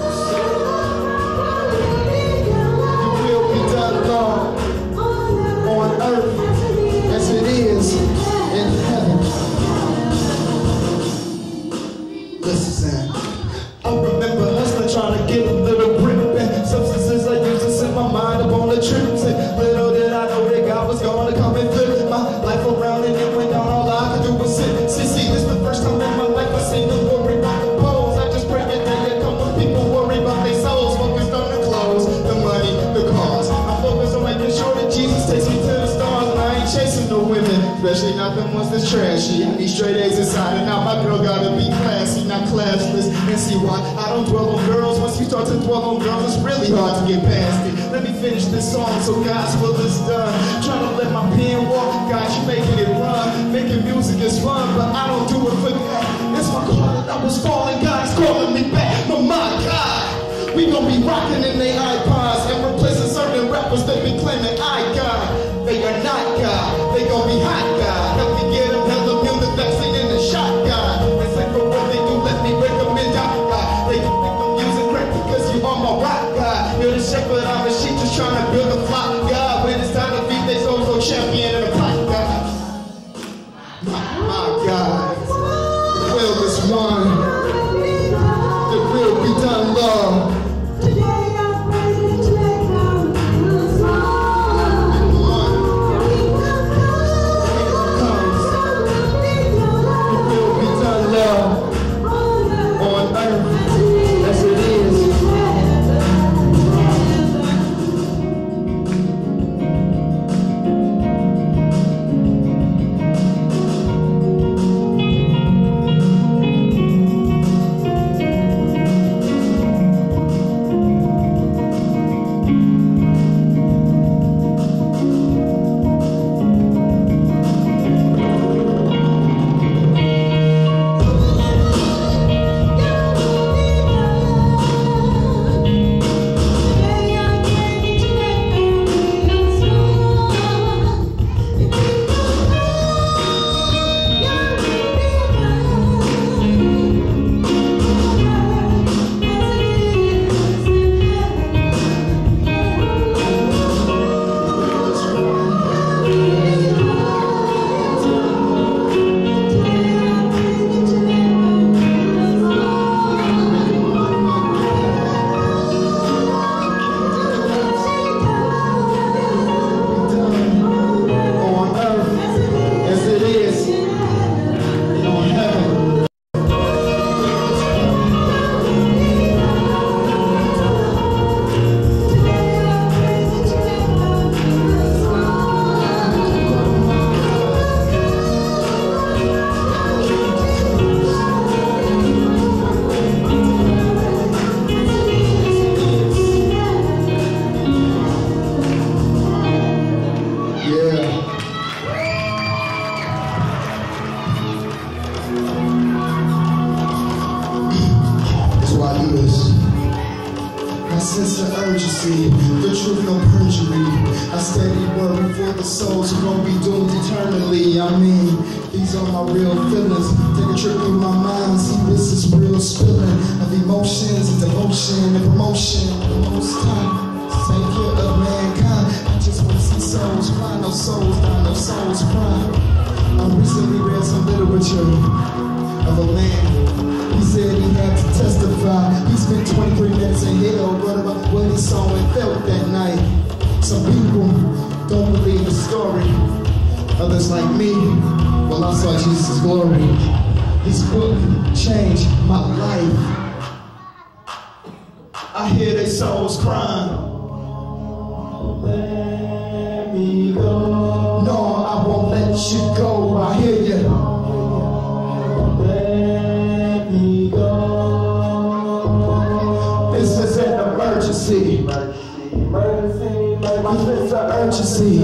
Your will be done, Lord, on earth as it is in heaven. Listen, I remember hustling, trying to get a little grip. And substances I used to set my mind up on the trips. And little did I know that God was gonna come and flip my life around. And it went down, all I could do was sit. See, this is the first time in my life I seen them worry about the polls. I just pray that they come when people worry about their souls. Focused on the clothes, the money, the cars. I'm focused on making sure that Jesus takes me to the stars. And I ain't chasing no women, especially not the ones that's trashy. I need straight A's inside and out. My girl gotta be classy, not classless. And see why I don't dwell on girls. Once you start to dwell on girls, it's really hard to get past it. Let me finish this. this song so God's will is done. Trying to let my pen walk, God, you making it run. Making music is fun, but I don't do it for that. It's my call that I was falling, God's calling me back. But my God, we gon' be rocking in their iPods and replacing certain rappers that be claiming I God. They are not God, they gon' be hot God. Help me get them hella music vaccine in the shot God. And say for what they do, let me recommend y'all God. They can think I'm using crack because you are my rock God. You're the shepherd, I'm a sheep just trying to build a flock God. When it's time to beat they so champion in the pot God. My God, the will is one. The will be done, Lord. The truth, no perjury. I steady worry for the souls who won't be doomed eternally. I mean, these are my real feelings. Take a trip through my mind, see this is real spilling of emotions and devotion and promotion. The most time, take care of mankind. I just want to see souls cry, no souls die, no souls cry. I recently read some literature of a man. He said he had to testify. He spent 23 minutes in hell, wrote about what he saw and felt that night. Some people don't believe the story. Others like me, well, I saw Jesus' glory. This book changed my life. I hear their souls crying. Let me go. No, I won't let you go. I hear you. This is an emergency. My sense of urgency.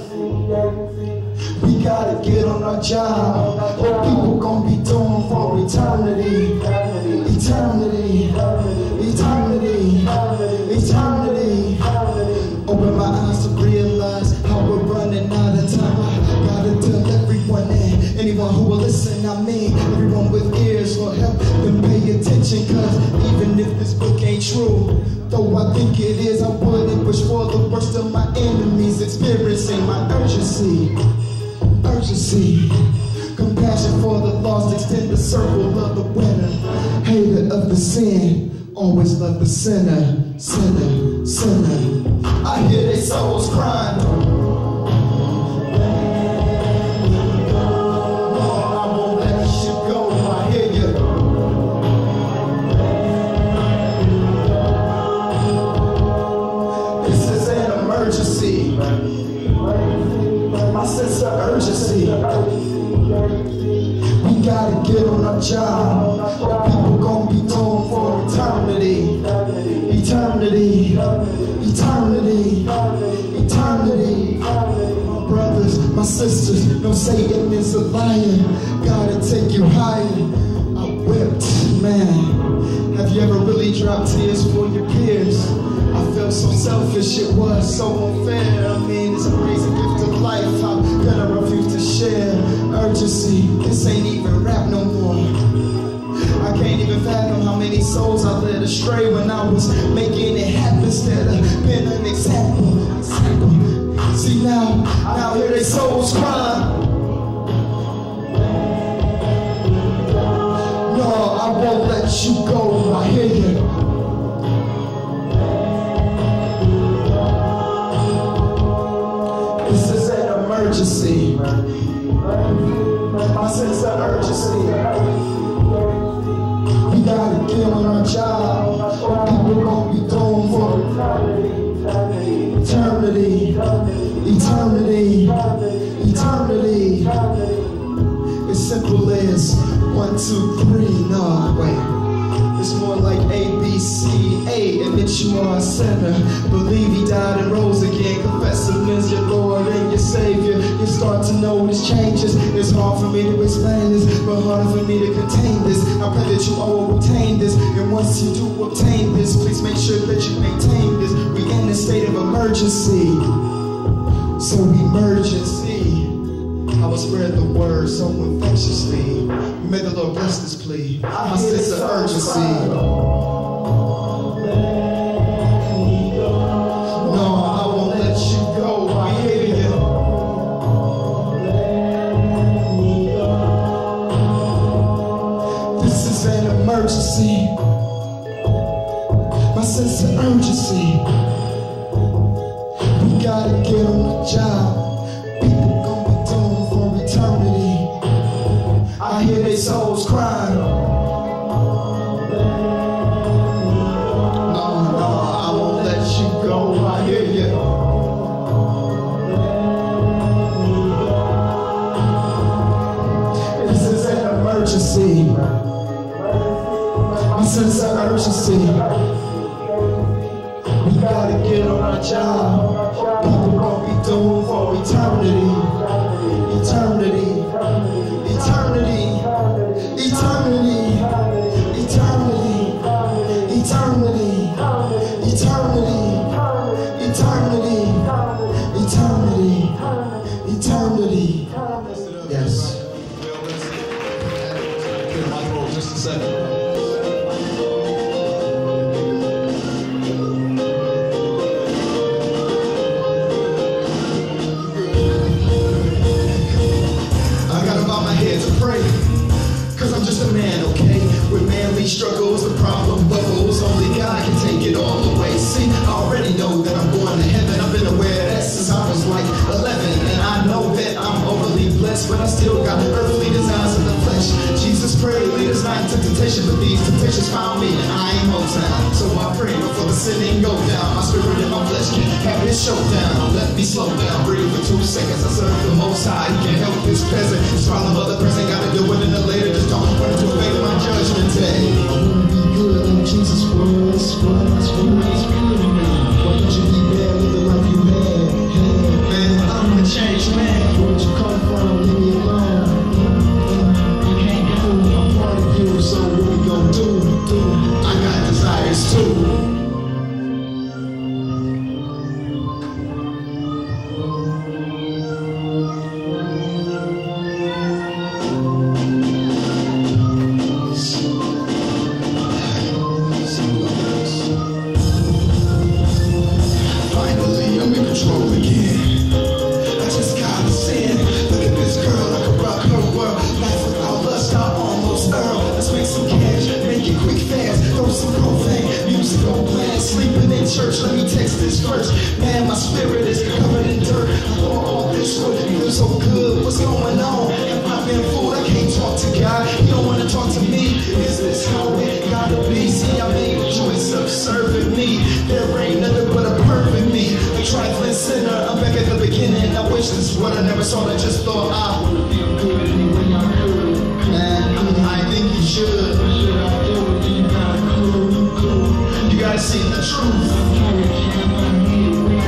We gotta get on our job. What people gonna be doing for eternity? Eternity. Eternity. Eternity. Open my eyes to realize how we're running out of time. I gotta tell everyone and anyone who will listen, I mean everyone with ears will help them pay attention. Cause even if this book ain't true, though I think it is, I wouldn't wish for the worst of my enemies experiencing my urgency. Urgency. Compassion for the lost, extend the circle of the winner. Hater of the sin, always love the sinner. Sinner, sinner. I hear their souls crying. My sense of urgency. We gotta get on our job. What people gonna be doing for eternity? Eternity. Eternity. eternity, eternity. My brothers, my sisters, no Satan is a liar. Gotta take you higher. I wept, man. Have you ever really dropped tears for your peers? I felt so selfish, it was so unfair. I mean, it's a crazy gift of life. How could I refuse to share? Urgency, this ain't even rap no more. I can't even fathom how many souls I led astray when I was making it happen instead of being an example. See now here they souls cry. No, I won't let you go. I hear you. This is an emergency. My sense of urgency. We gotta get on our job, or people gon' be doomed for eternity, eternity, eternity. As simple as 1, 2, 3. No, wait. It's more like A, B, C, A. Admit you are a sinner. Believe he died and rose again. Confess him as your Lord and your Savior. You start to notice changes. It's hard for me to explain this, but harder for me to contain this. I pray that you all will obtain this. And once you do obtain this, please make sure that you maintain this. We in a state of emergency. So emergency. I will spread the word so infectiously. May the Lord bless this plea. My sense of urgency. No, I won't let you go. I hear you. This is an emergency. My sense of urgency. We gotta get on the job. I hear their souls crying. No, I won't let you go. I hear you. This is an emergency. My sense of urgency. We gotta get on our job. People gon' be doomed for eternity. Eternity. Eternity, eternity, eternity, eternity, eternity, eternity, eternity. Yes. Clear my throat just a second. Struggles, the problem bubbles, only God can take it all away. See, I already know that I'm going to heaven. I've been aware of that since I was like 11. And I know that I'm overly blessed, but I still got earthly desires in the flesh. Jesus prayed, lead us not into temptation, but these temptations found me, and I ain't Motown. So I pray before the sinning go down. My spirit and my flesh can have his showdown. Let me slow down, breathe for 2 seconds. I serve the Most High, he can help his peasant. His problem of the present, gotta do it in the later. Just don't run to obey my judgment day. I wanna be good like Jesus was. What's good now? Why don't you be bad with the life you had? Hey, man, I'm a changed man. Where'd you come from? Leave me alone. I can't go. I'm part of you, so what we gon' do? I got desires too. Church, let me text this first. Man, my spirit is covered in dirt. I thought all this would feel so good. What's going on? If I've been fooled, I can't talk to God. He don't want to talk to me. Is this how it gotta be? See, I made a choice of serving me. There ain't nothing but a perfect me. A trifling sinner. I'm back at the beginning. I wish this is what I never saw. I just thought I would feel good anyway I could. Man, I think you should. What should I do? You gotta see the truth.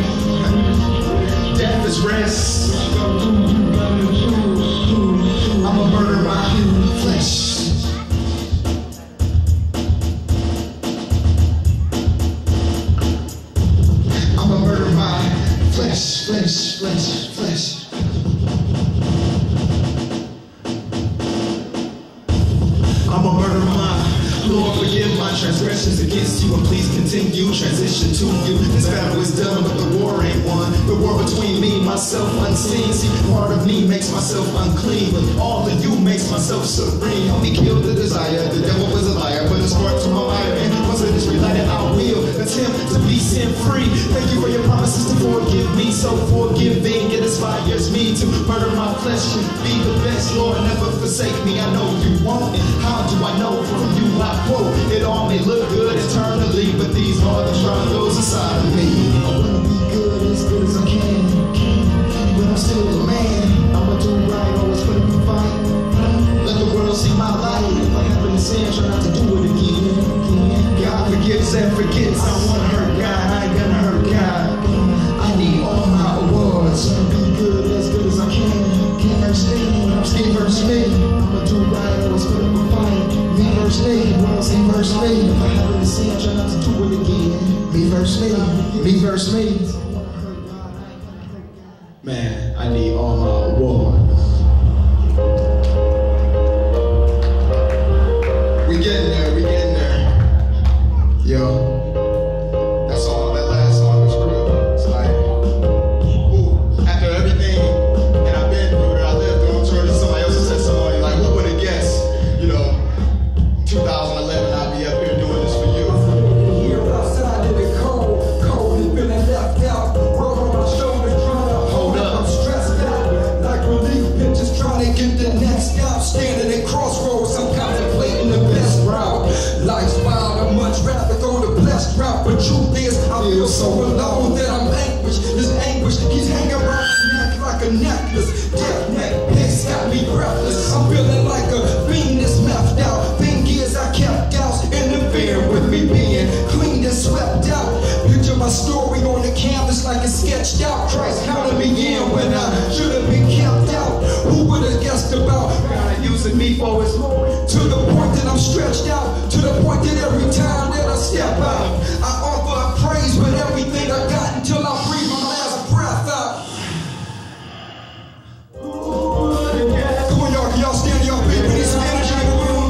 stress. I'ma murder my flesh. I'ma murder my flesh, flesh, flesh, flesh. I'ma murder my Lord, forgive my transgressions against you, and please continue transition to you. This battle is done, but the war ain't won. The war between me, myself, unseen. See, part of me makes myself unclean, but all of you makes myself serene. Help me kill the desire. The devil is a liar, but it's spark to my fire. And once it is relighted, I will attempt to be sin free. Thank you for your promises to forgive me, so forgiving. It inspires me to murder my flesh and be the best. Lord, never forsake me. I know you won't. And how do I know from you? I quote, it all may look good internally, but these are the struggles inside of me. I wanna be good as I can, but I'm still a man. I'ma do right, always gonna be fine. Let the world see my light. If I happen to sin, try not to do it again. God forgives and forgets. I don't wanna hurt God, I ain't gonna hurt God. I need all my awards. Wanna be good as I can. Stay verse me. I'ma do right, always gonna be fine. Me verse me, world say verse me. If I happen to sin, try not to do it again. Me verse me, me verse me. Man, I need all my awards. We getting there, we getting there. Yo, that's all. That last song was real. It's like, ooh, after everything that I've been through, that I lived through, I'm sure that somebody else has said somebody like, who would have guessed, you know, 2011, I'll be up here doing this for you. Here outside in the cold, cold and feeling left out. Roll on my shoulders, trying to hold up. I'm stressed out, like relief pitches trying to get the next out. Standing at crossroads, I'm contemplating the best route. Life's wild, I'd much rather go the blessed route. But truth is, I feel so alone that I'm anguished. This anguish keeps hanging around my neck like a necklace. Death neck piss got me breathless. I'm feeling like a fiend that's methed out. I kept doubts interfering with me being cleaned and swept out. Picture my story on the canvas like it's sketched out. Christ counted me in when I should have been kept out. Who would have guessed about God using me for his glory? To the point that I'm stretched out. To the point that every time that I step out, I offer a praise with everything I got until I breathe my last breath out. Come on, y'all, can y'all stand y'all feet? We need some energy in the room.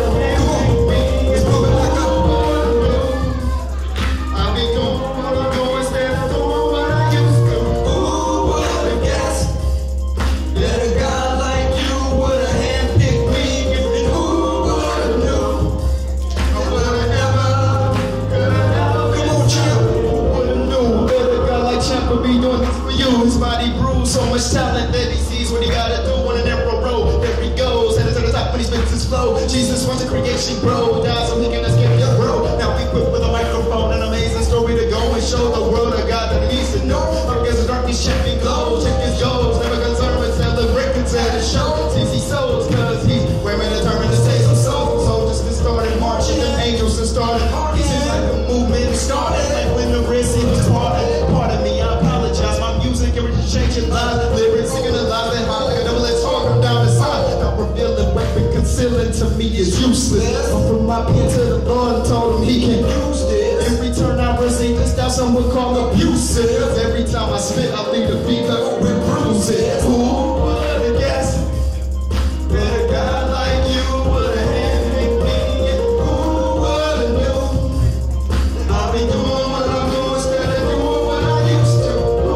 His body bruised, so much talent that he sees what he gotta do on an arrow road. There he goes, headed to the top when he spins his flow. Jesus wants the creation grow, dies so he can escape your bro. Now equipped with a microphone, an amazing story to go and show the world a God that needs to know. Up against the darkness, champion glow, check his goals, never concerned with celebrate, content to show. Sees he souls, cause he's women determined to save some souls. Soldiers that started marching, and angels that started marching. Seems like a movement started, like when the Red Sea was parted. Pardon me, I apologize, my music and changing lives, lyrics singing alive and high like a double-edged sword from down the side. Not revealing weapon concealing to me is useless. I'm from my pen to the Lord and told him he can use this. In return I receive this style some would call abusive. Every time I spit I leave the fever with bruises. Who would have guessed that a God like you would have handpicked me? Who would have knew I'll be doing what I'm doing instead of doing what I used to?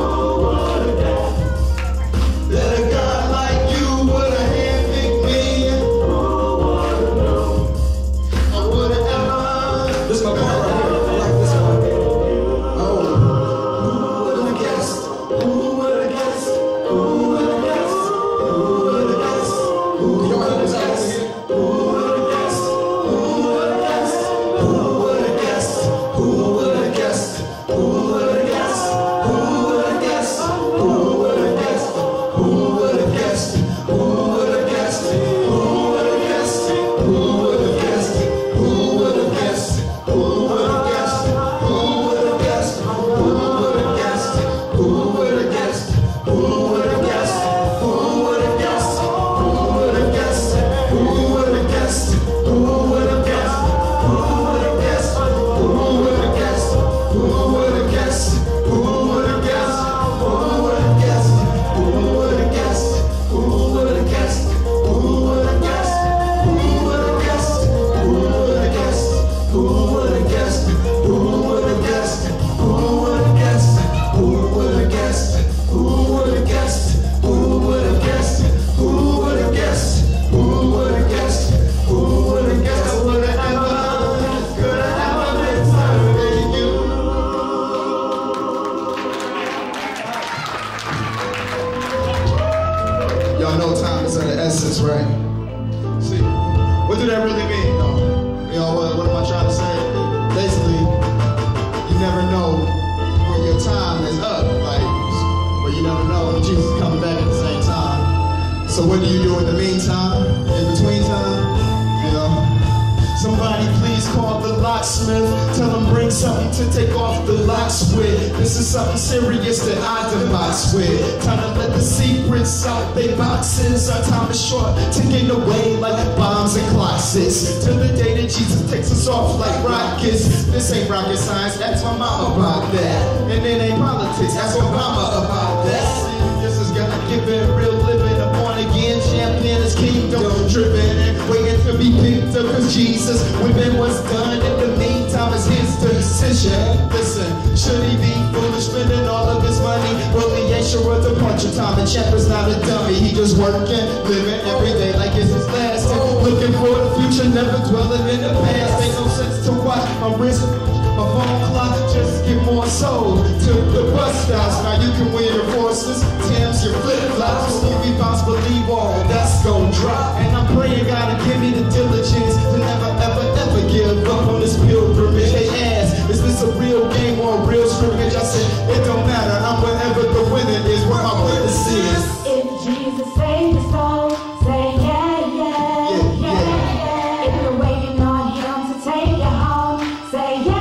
That a God like you would have handpicked me. I would have ever. This is my part right here. I like this one. Oh. essence, right? See, what do that really mean, though? You know, what am I trying to say? Basically, you never know when your time is up, like, but you never know when Jesus is coming back at the same time. So what do you do in the meantime, in between time? You know? Somebody please call the locksmith. Tell him bring something to take off the locks with. This is something serious that I demise with. Time to let the secrets out they boxes. Our time is short, ticking away like bombs and clocks. Till the day that Jesus takes us off like rockets. This ain't rocket science, ask my mama about that. And it ain't politics, ask my mama about that. This is gonna give it real living. A born again champion is kingdom driven and waiting to be picked up. Cause Jesus, when what's done in the meantime is his decision. Listen, should he be foolish spending all of his money? Well, he ain't sure of departure time. The champion's not a dummy. He just working, living every day like it's his last. And looking for the future, never dwelling in the past. Ain't no sense to watch my wrist. My phone clock just get more sold to the bus stops. Now you can wear your forces, Tim's, your flip-flops. When you bounce, believe all that's gon' drop. And I'm praying God to give me the diligence to never, ever, ever give up on this pilgrimage. They ask, is this a real game or a real scrimmage? I said, it don't matter. I'm wherever the winner is, where my witness is. If Jesus saved your soul, say yeah, yeah, yeah, yeah. If you're waiting on him to take you home, say yeah.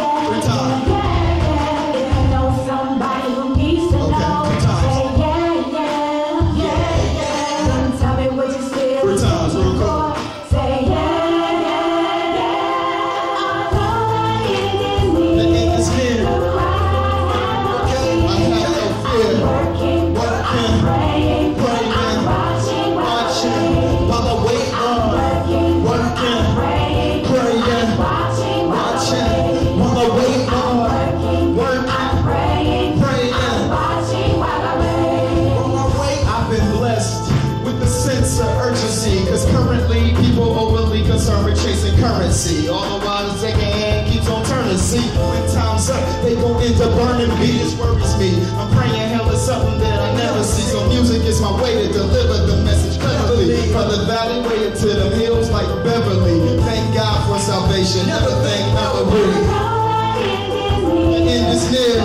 Currency, all the while the second hand keeps on turning. See, when time's up, they gon' end up burning me. This worries me. I'm praying hell is something that I never see. So music is my way to deliver the message cleverly. From the valley way to the hills like Beverly. Thank God for salvation. Never thank Mallory. The end is near.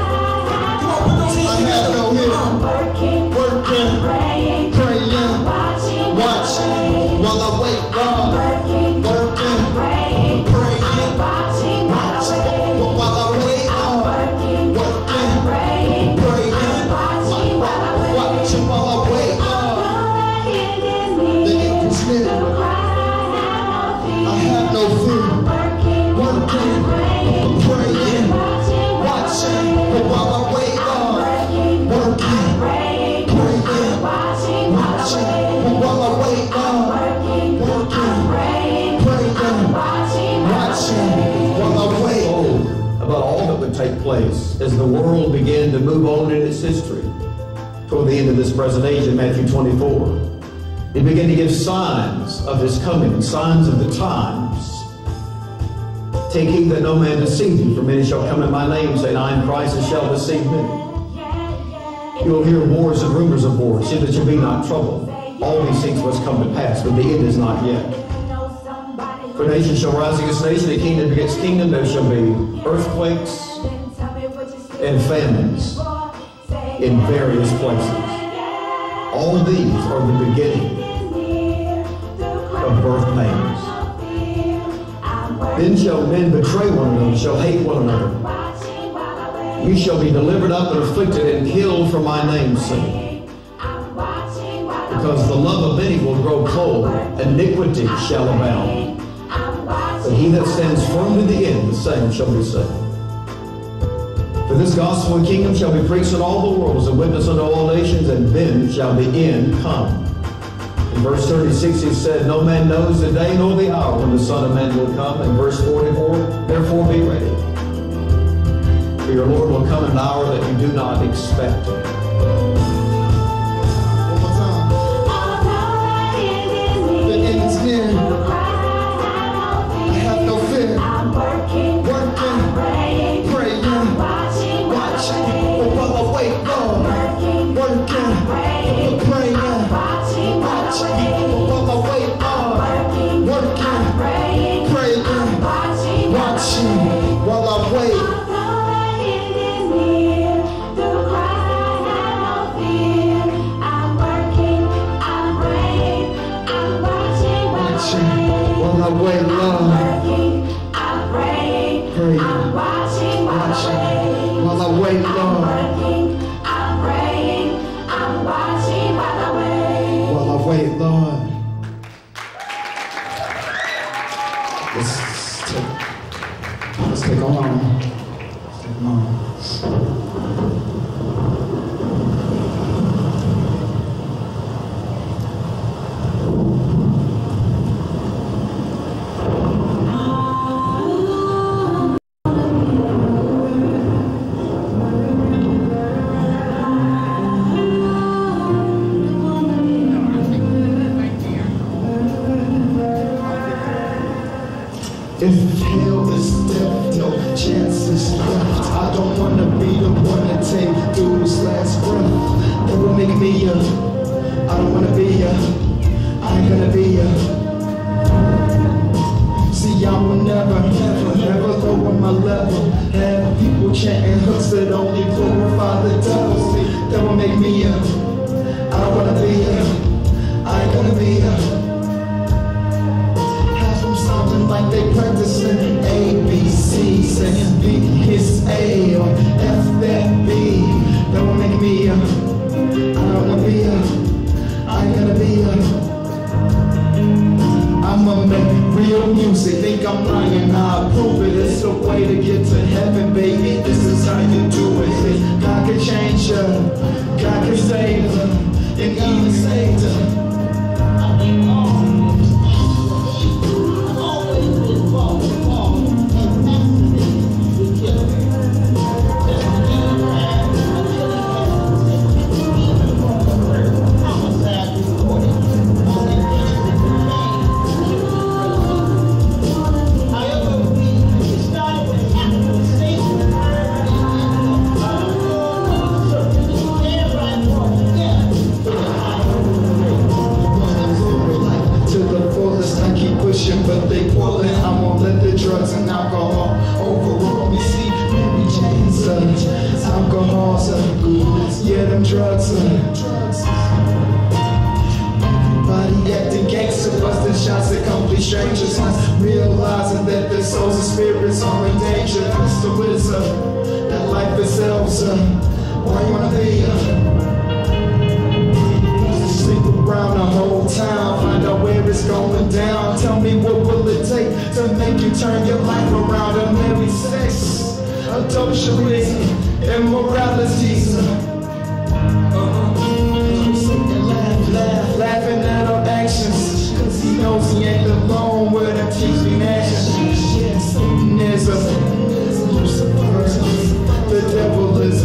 I have no here. Working, praying, watching while I wait. Take place as the world began to move on in its history toward the end of this present age in Matthew 24. He began to give signs of his coming, signs of the times. Take heed that no man deceive you, for many shall come in my name, saying, I am Christ, and shall deceive many. You will hear wars and rumors of wars, see that you be not troubled. All these things must come to pass, but the end is not yet. For nation shall rise against nation, and kingdom against kingdom. There shall be earthquakes and famines in various places. All these are the beginning of birth pains. Then shall men betray one another, shall hate one another. You shall be delivered up and afflicted and killed for my name's sake. Because the love of many will grow cold, iniquity shall abound. But he that stands firm to the end, the same shall be saved. For this gospel and kingdom shall be preached in all the world as a witness unto all nations, and then shall the end come. In verse 36 he said, no man knows the day nor the hour when the Son of Man will come. In verse 44, therefore be ready. For your Lord will come in an hour that you do not expect. One more time. The end is near. I have no fear. Working, praying, watching. But while I wait, Lord, working, praying, watching. make me ya. I don't wanna be ya. I ain't gonna be ya. See, I will never lower my level. Have people chanting hooks that only glorify the devil. See, that will make me ya. I don't wanna be ya. I ain't gonna be ya. Have them sounding like they practicing A, B, C, saying B is A or F that B. That will make me ya. I don't wanna be ya. I ain't gonna be ya. I'ma make real music, think I'm lying, I'll prove it. It's the way to get to heaven, baby. This is how you do it. See, God can change you, God can save her, and even saved her. But they pulling, I won't let the drugs and alcohol overrule me. See, Mary Jane's alcohol's yeah, them drugs Body acting gangster, busting shots at complete strangers, realizing that their souls and spirits are in danger. So it's that life itself, why you wanna be sleep around the whole town, find out where it's going down. Tell me what will it take to make you turn your life around and marry sex, adultery, immorality. Laughing at our actions, cause he knows he ain't alone with him teaching action. Satanism, Lucifer, the devil is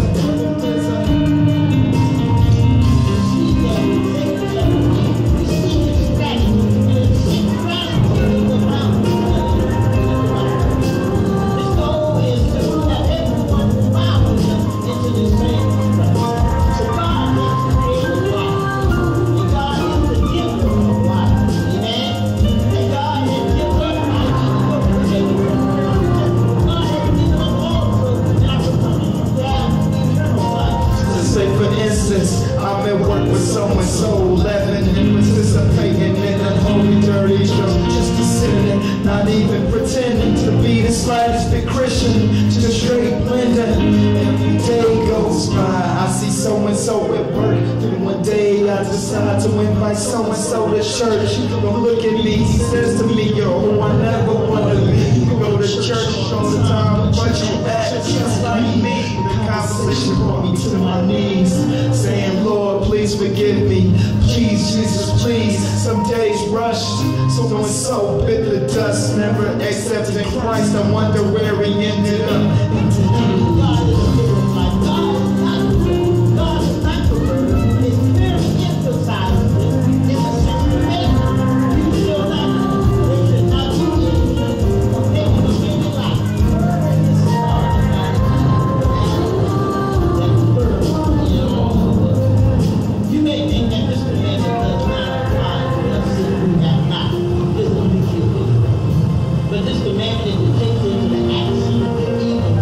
I'm at work with so-and-so, laughing and participating in that holy dirty show. Just to sit there, not even pretending to be the slightest bit Christian, just straight blending. Every day goes by, I see so-and-so at work. Then one day I decide to invite so-and-so to church. Don't look at me, he says to me, yo, I never wanna be. You go to church all the time, but you act just like me. The conversation brought me to my knees, saying, Lord, please forgive me. Please, Jesus, please. Some days rushed, so-and-so bit the dust, never accepting Christ. I wonder where he ended up. But this commandment is to take into the action even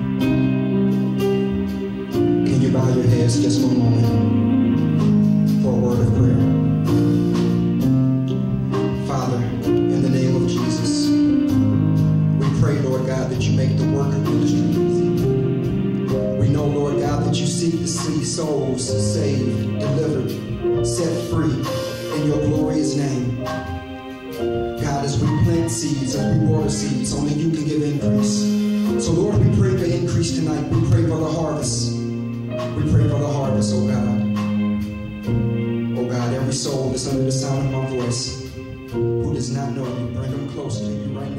just one moment for a saved, delivered, set free in your glorious name. God, as we plant seeds, as we water seeds, only you can give increase. So Lord, we pray for increase tonight. We pray for the harvest. We pray for the harvest, oh God. Oh God, every soul that's under the sound of my voice who does not know you, bring them close to you right now.